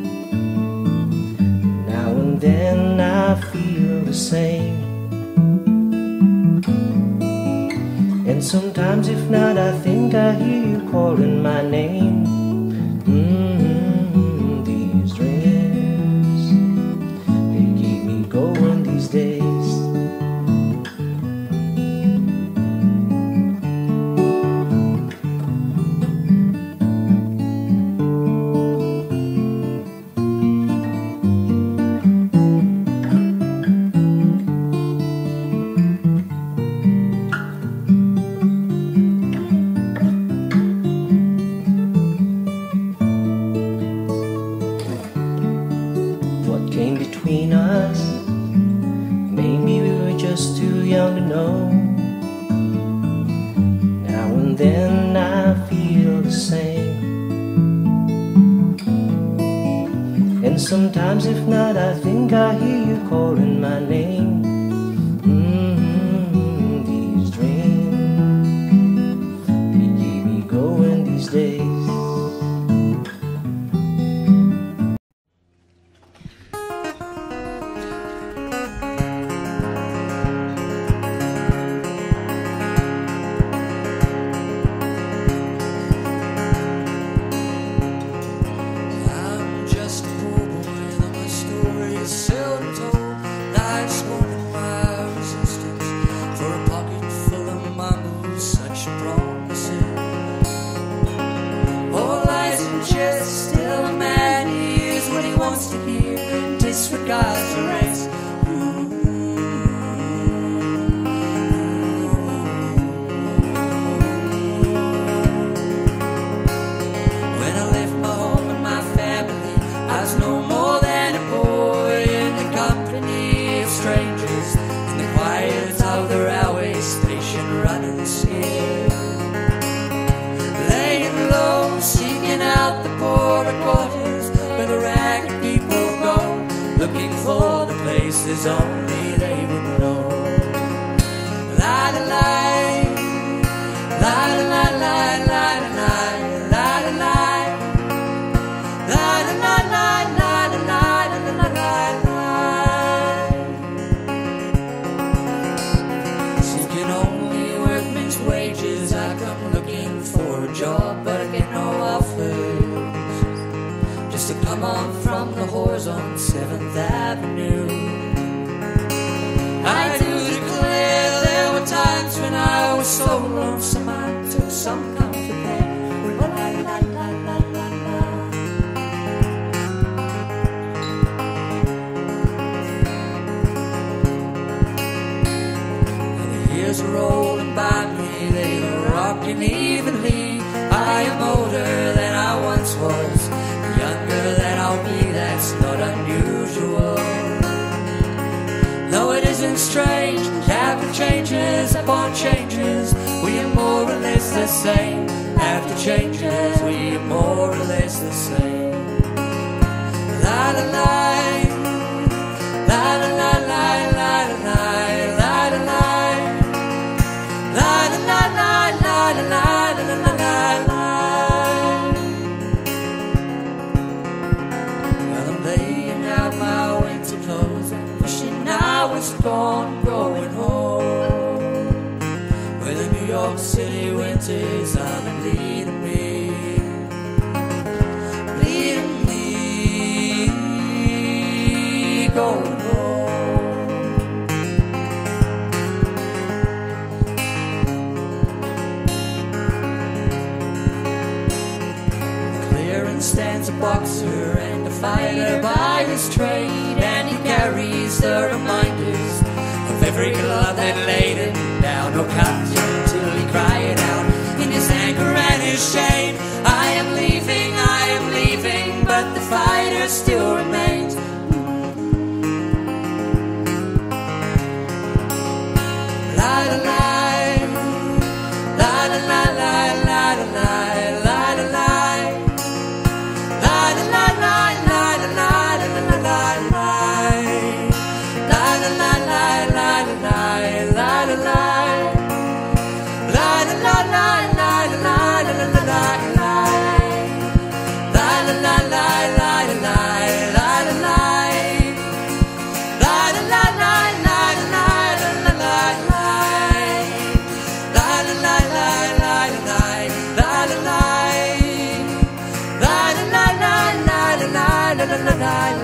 Then I feel the same. And sometimes if not, I think I hear you calling my name. Mm-hmm, these dreams, they keep me going these days. Between us, maybe we were just too young to know. Now and then I feel the same. And sometimes if not, I think I hear you calling my name. Mm-hmm, these dreams, they keep me going these days. I'm just a poor boy, though my story is seldom told. for the places only they would know. La la la, la la la la la la la la la, la la la la la la la la la. Seeking only workmen's wages, I come looking for a job, but I get no offers. Just to come on from the whores on seventh Avenue. I do declare there were times when I was so lonesome I took some comfort there. La la la la la la la. And the years are rolling by me, they are rocking evenly. I am older than I once was, younger than I'll be, that's not unusual. No, it isn't strange, after changes upon changes, we are more or less the same. After changes, we are more or less the same. La la la, la la la la la la la la la, la la la la la la la la la la. Well, I'm laying out my winter clothes, wishing I was gone, going home, where the New York City winters are leading me, leading me, going home. Clearing stands a boxer and a fighter by his trade, and he carries the reminders of every glove that laid him down or cut him till he cried out in his anger and his shame. I am leaving, I am leaving, but the fighter still remains. La la la, la la la la la la la la la la, la la la la la la la la la la. La la la la la la la la la, la la la la la la la la la la, la la la la la la la la la, la la la la la la la la la, la la la la la la la la la, la la la la la la la la la la.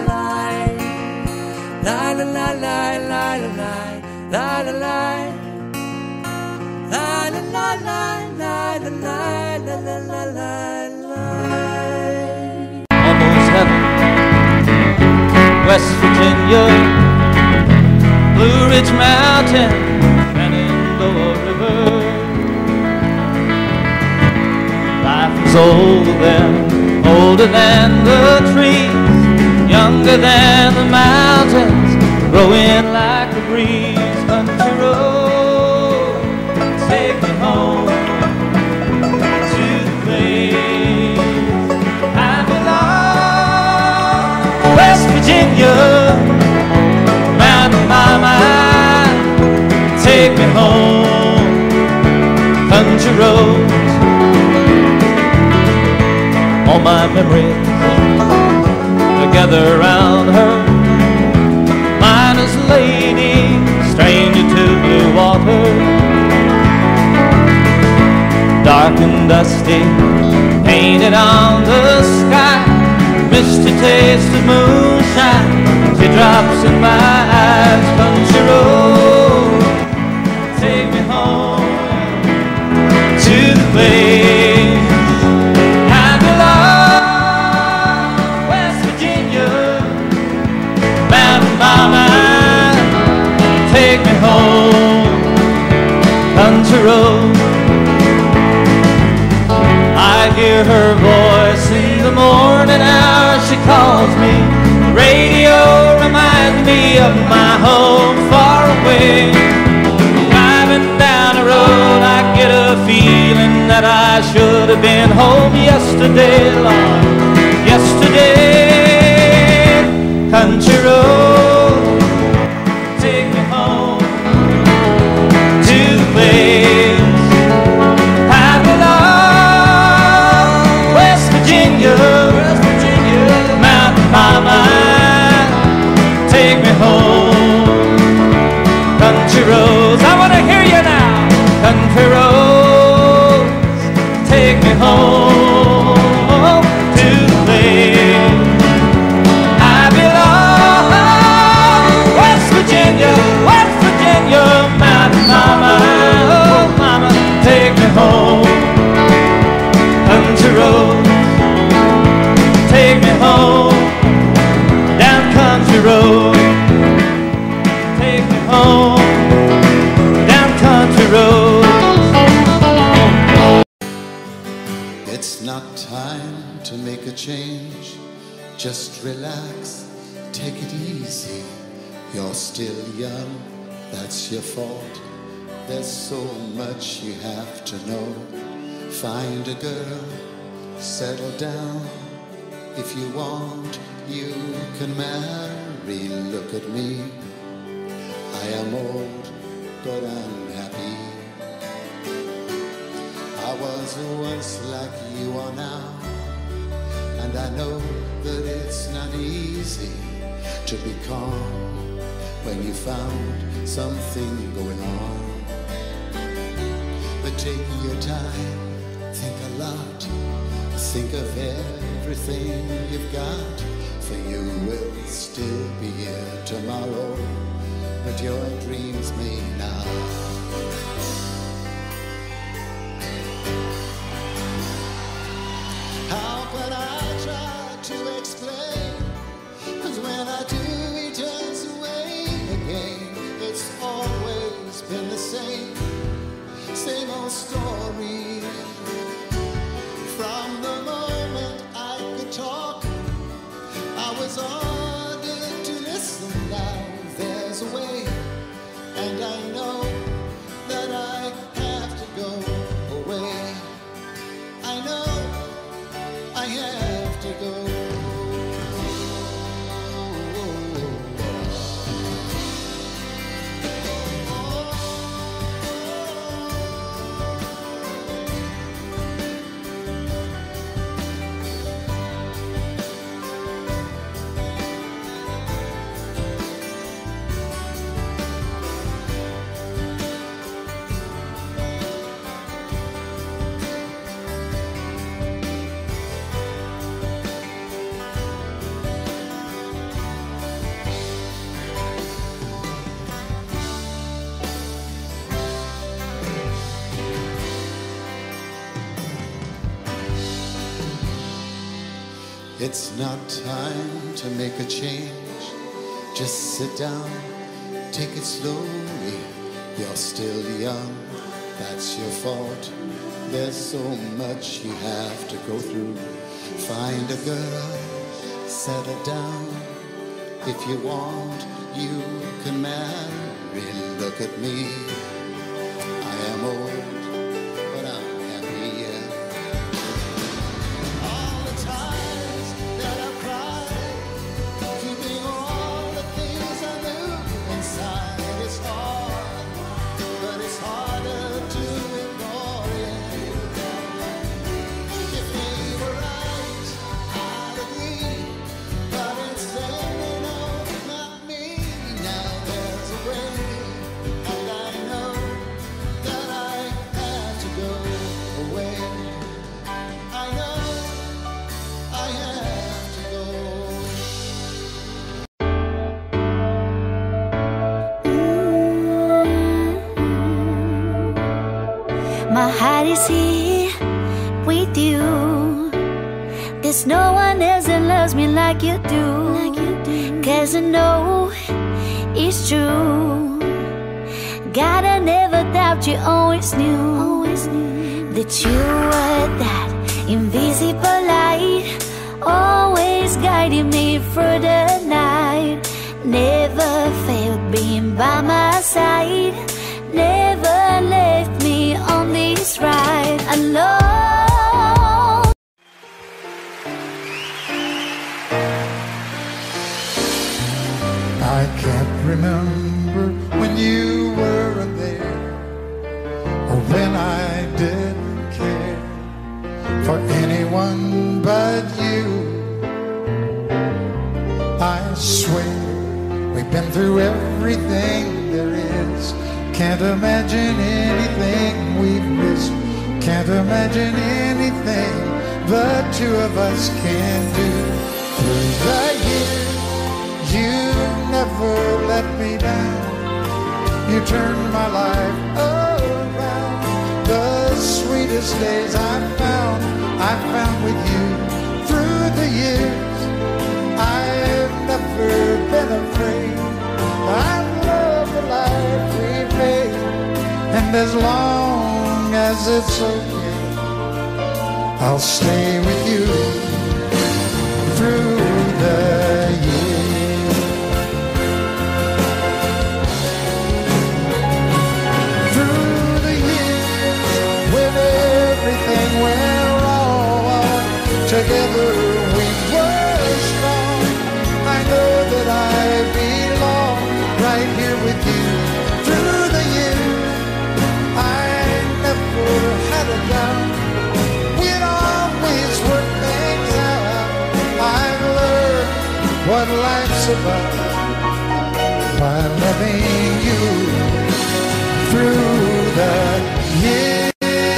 La la la la la la la la la la, la la la la la la la la la la. Almost heaven, West Virginia, Blue Ridge Mountain, Shenandoah River. Life was older then, older than the trees, younger than the mountains, growing like a breeze. Country road, take me home to the place I belong. West Virginia, Mountain Mama, take me home. Country roads, all my memories together around her. Miner's lady, stranger to blue water, dark and dusty, painted on the sky. Misty taste of moonshine, teardrops in my eyes. Country road, take me home to the place I belong. West Virginia, Mountain Mama, take me home. Country road, I hear her voice in the morning hour. She calls me. Radio reminds me of my home far away. Driving down the road, I get a feeling that I should have been home yesterday, Lord, yesterday. Country road, country roads, I want to hear you now. Country roads, take me home to the place I belong. West Virginia, West Virginia, mountain mama, oh mama, take me home. Country roads, take me home. Down country road, take me home. Down country road. It's not time to make a change. Just relax, take it easy. You're still young, that's your fault. There's so much you have to know. Find a girl, settle down. If you want, you can marry. Look at me, I am old, but I'm happy. I was once like you are now, and I know that it's not easy to be calm when you found something going on. But take your time, think a lot, think of everything you've got. For you will still be here tomorrow, but your dreams may not. How can I try to explain? 'Cause when I do, he turns away again. It's always been the same, same old story. From the moment I could talk, I was ordered to listen. Now there's a way, and I know that I have to go away. I know I have to go. It's not time to make a change. Just sit down, take it slowly. You're still young, that's your fault. There's so much you have to go through. Find a girl, settle down. If you want, you can marry. Look at me, I am old, but I'm happy. All the times that I cried, keeping all the things I knew inside. It's hard, but it's harder to ignore it. If they were right, I'd agree, but instead they know not me. Now there's a way, and I know that I have to go away. I know I have to go. My heart is here with you. There's no one else that loves me like you do. Cause I know it's true. God, I never doubt you, always knew that you were that invisible light, always guiding me through the night. Never failed being by my side, never left me on this ride alone. I can't remember when you weren't there, or when I didn't care for anyone but you. I swear We've been through everything there is. Can't imagine anything we've missed. Can't imagine anything the two of us can do. Through the years, you never let me down. You turned my life around. The sweetest days I've found, I've found with you. Through the years, I've never been afraid. I love the life we've made, and as long as it's okay, I'll stay with you through the years. Through the years, when everything went wrong, together we were strong. I know that I belong right here with you. Through the years, I never had a doubt. We'd always work things out. I've learned what life's about by loving you through the years.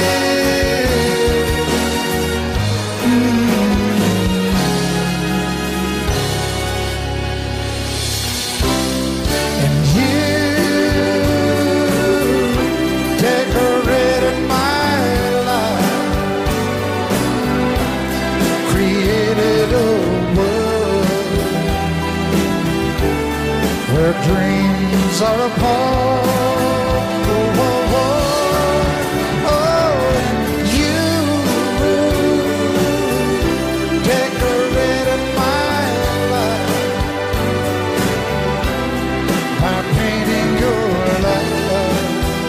Dreams are apart. Oh, oh, oh, oh, you decorated my life by painting your life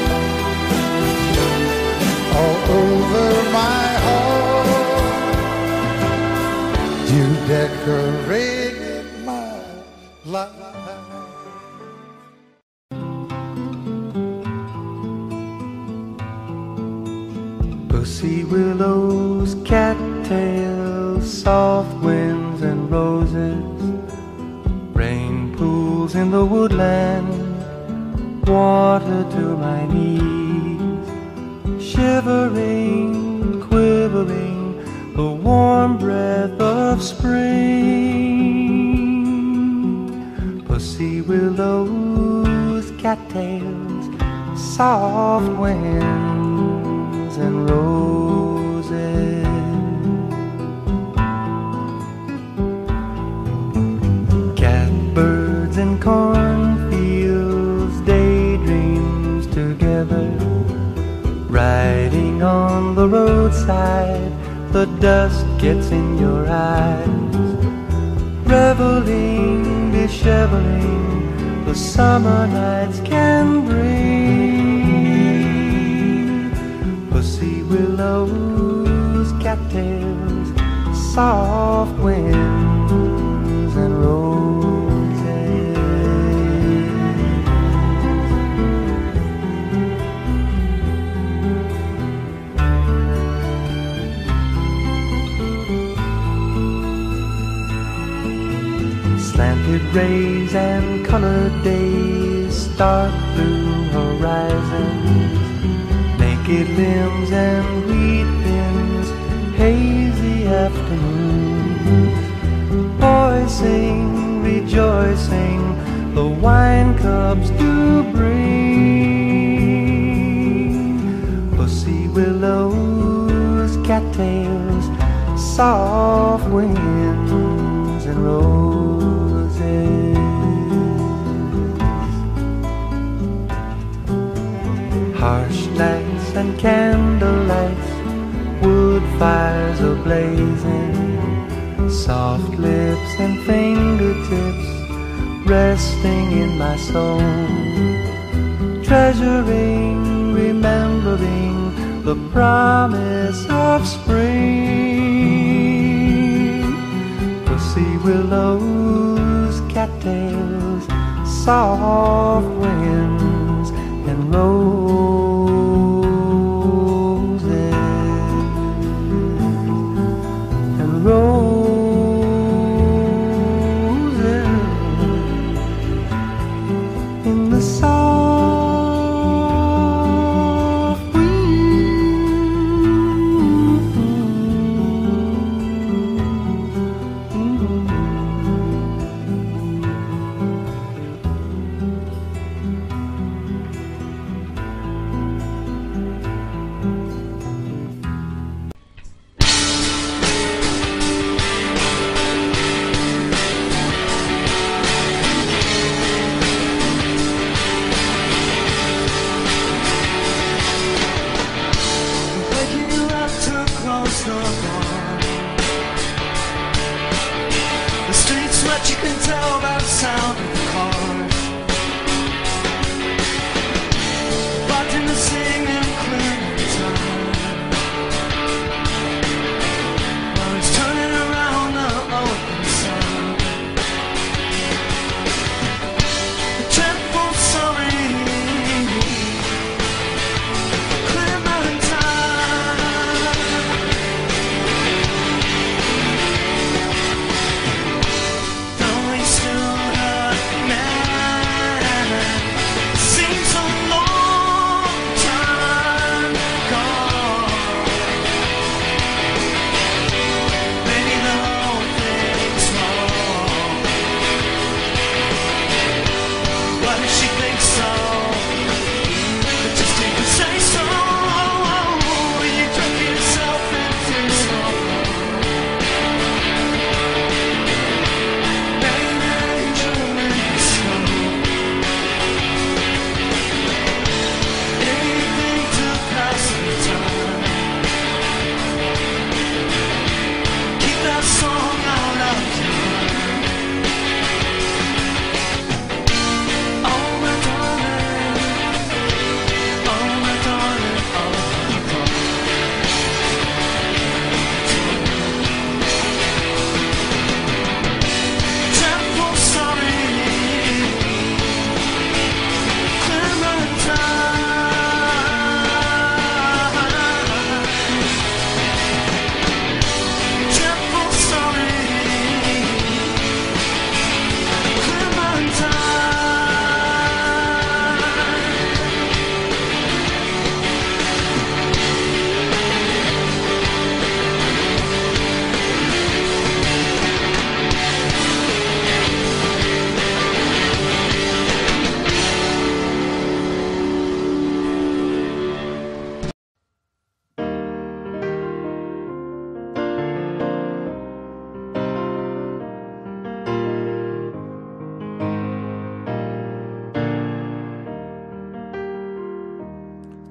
all over my heart. You decorated my life. Pussy willows, cattails, soft winds and roses, rain pools in the woodland, water to my knees, shivering, quivering, the warm breath of spring. Pussy willows, cattails, soft winds and roses, catbirds and cornfields, daydreams together, riding on the roadside, the dust gets in your eyes, reveling, disheveling, the summer nights can bring. Pussy willows, cattails, soft winds and roses. Slanted rays and colored days, stark blue horizons, naked limbs and wheat thins, hazy afternoons. Boys sing, rejoicing, the wine cups do bring. Pussy willows, cattails, soft winds and roses. Harsh nights and candlelights, wood fires ablazing, soft lips and fingertips resting in my soul, treasuring, remembering the promise of spring. Pussy willows, cattails, soft winds and roses. Roses,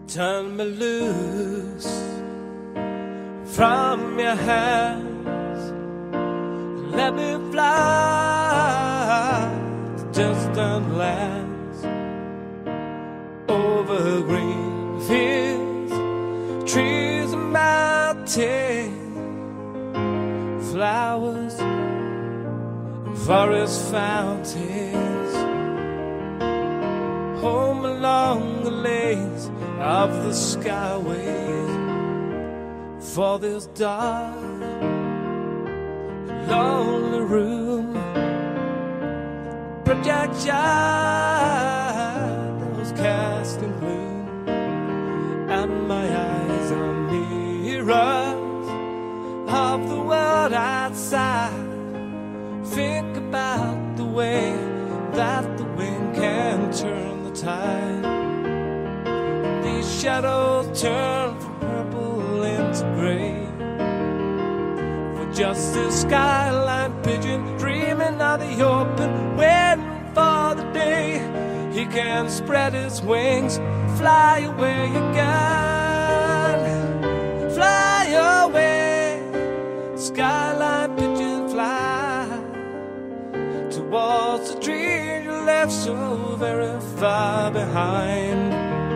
Turn me loose from your hands. Let me fly to distant lands, over green fields, trees and mountains, flowers and forest fountains, home along the lanes of the skyways. For this dark, lonely room, project shadows casting gloom, and my eyes are mirrors of the world outside. Think about the way that the wind can turn the tide. These shadows turn from purple into gray, for just this skyline pigeon dreaming of the open, waiting for the day he can spread his wings, fly away again, fly away. Skyline pigeon, fly towards the dream you left so very far behind.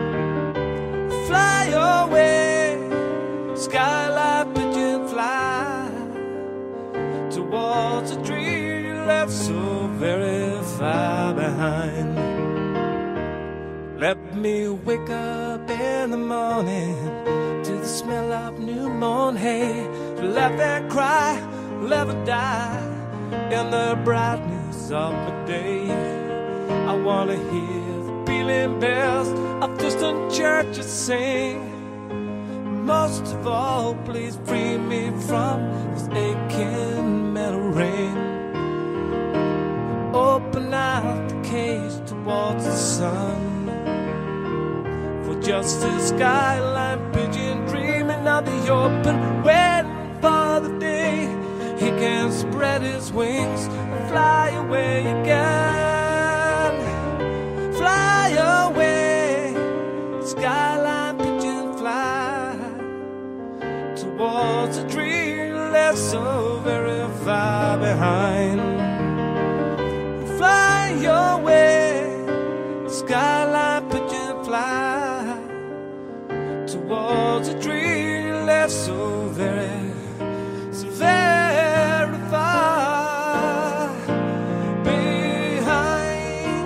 Fly away, skyline pigeon, fly towards a dream you left so very far behind. Let me wake up in the morning to the smell of new mown hay, to laugh and cry, live and die in the brightness of the day. I want to hear the pealing bells of distant churches sing. Most of all, please free me from this aching metal ring. Open out the cage towards the sun, for just a skyline pigeon dreaming of the open, waiting for the day he can spread his wings and fly away again. Fly away, skyline pigeon, fly towards a dream left so very far behind. Fly away, skyline pigeon, fly towards a dream left so very, so very far behind.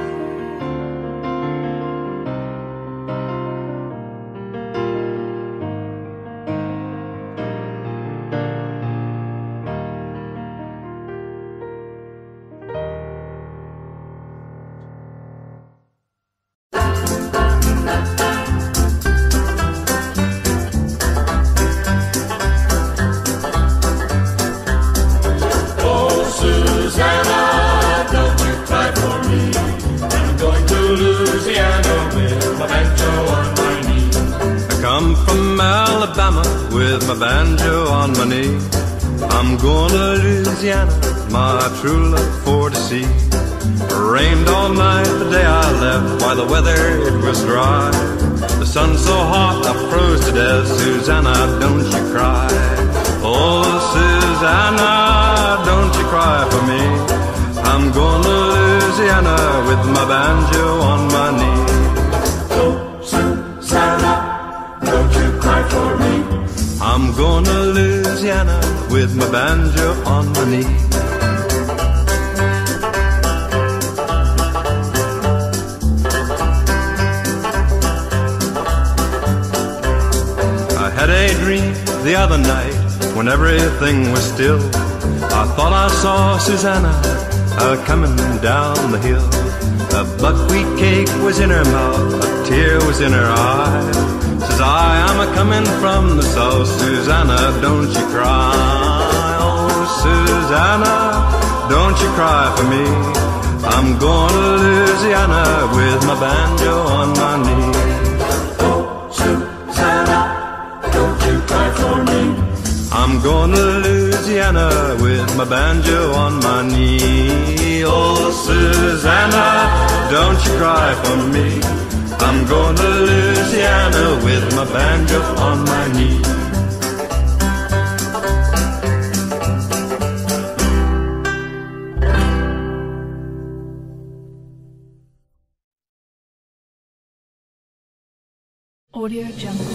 Come from Alabama with my banjo on my knee. I'm going to Louisiana, my true love for to see. Rained all night the day I left, while the weather it was dry. The sun so hot I froze to death. Susanna, don't you cry. Oh, Susanna, don't you cry for me. I'm going to Louisiana with my banjo on my knee. Oh, Susanna, don't you cry for me. I'm going to Louisiana with my banjo on my knee. I had a dream the other night when everything was still. I thought I saw Susanna uh, coming down the hill. A buckwheat cake was in her mouth, a tear was in her eye. Says I, I'm a-coming from the south, Susanna, don't you cry. Oh, Susanna, don't you cry for me. I'm going to Louisiana with my banjo on my knee. Oh, Susanna, don't you cry for me. I'm going to Louisiana with my banjo on my knee. Oh, Susanna, don't you cry for me. I'm going to Louisiana with my banjo on my knee. Audio Jungle.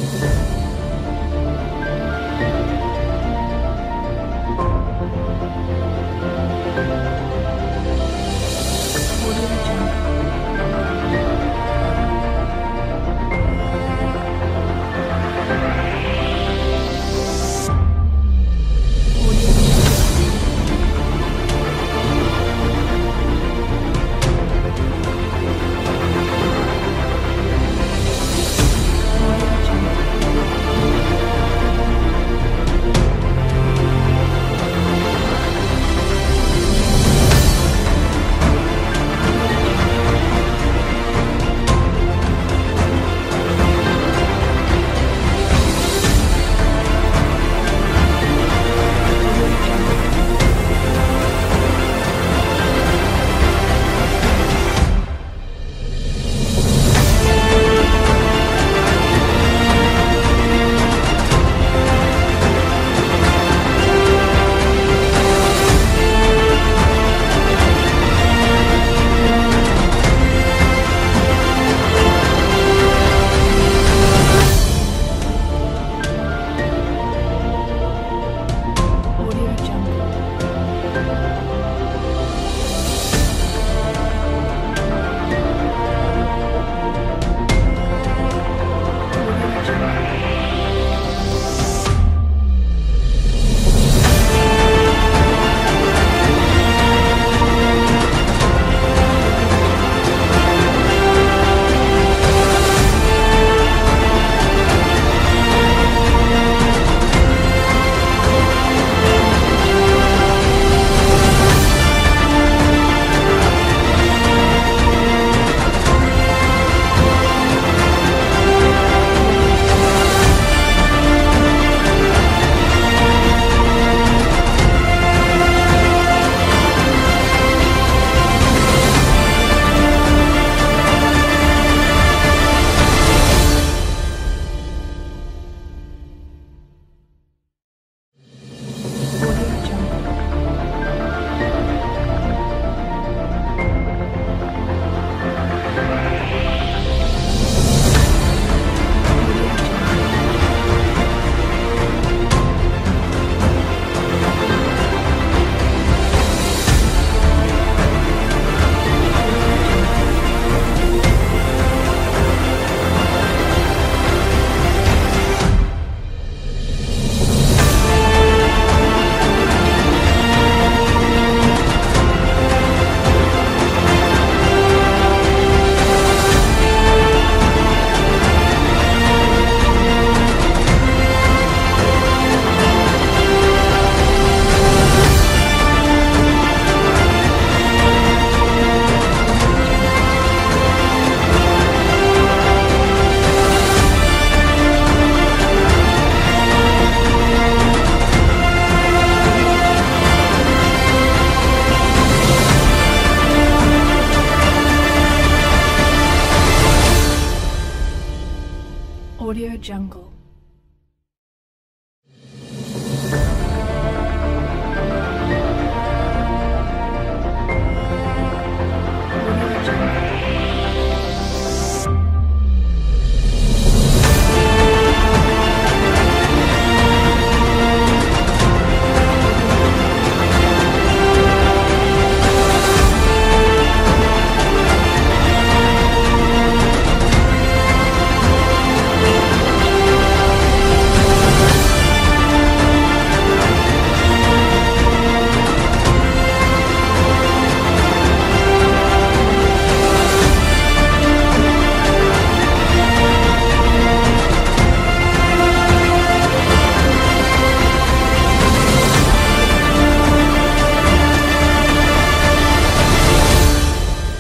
Audio Jungle.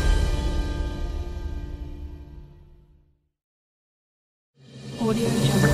Audio Jungle.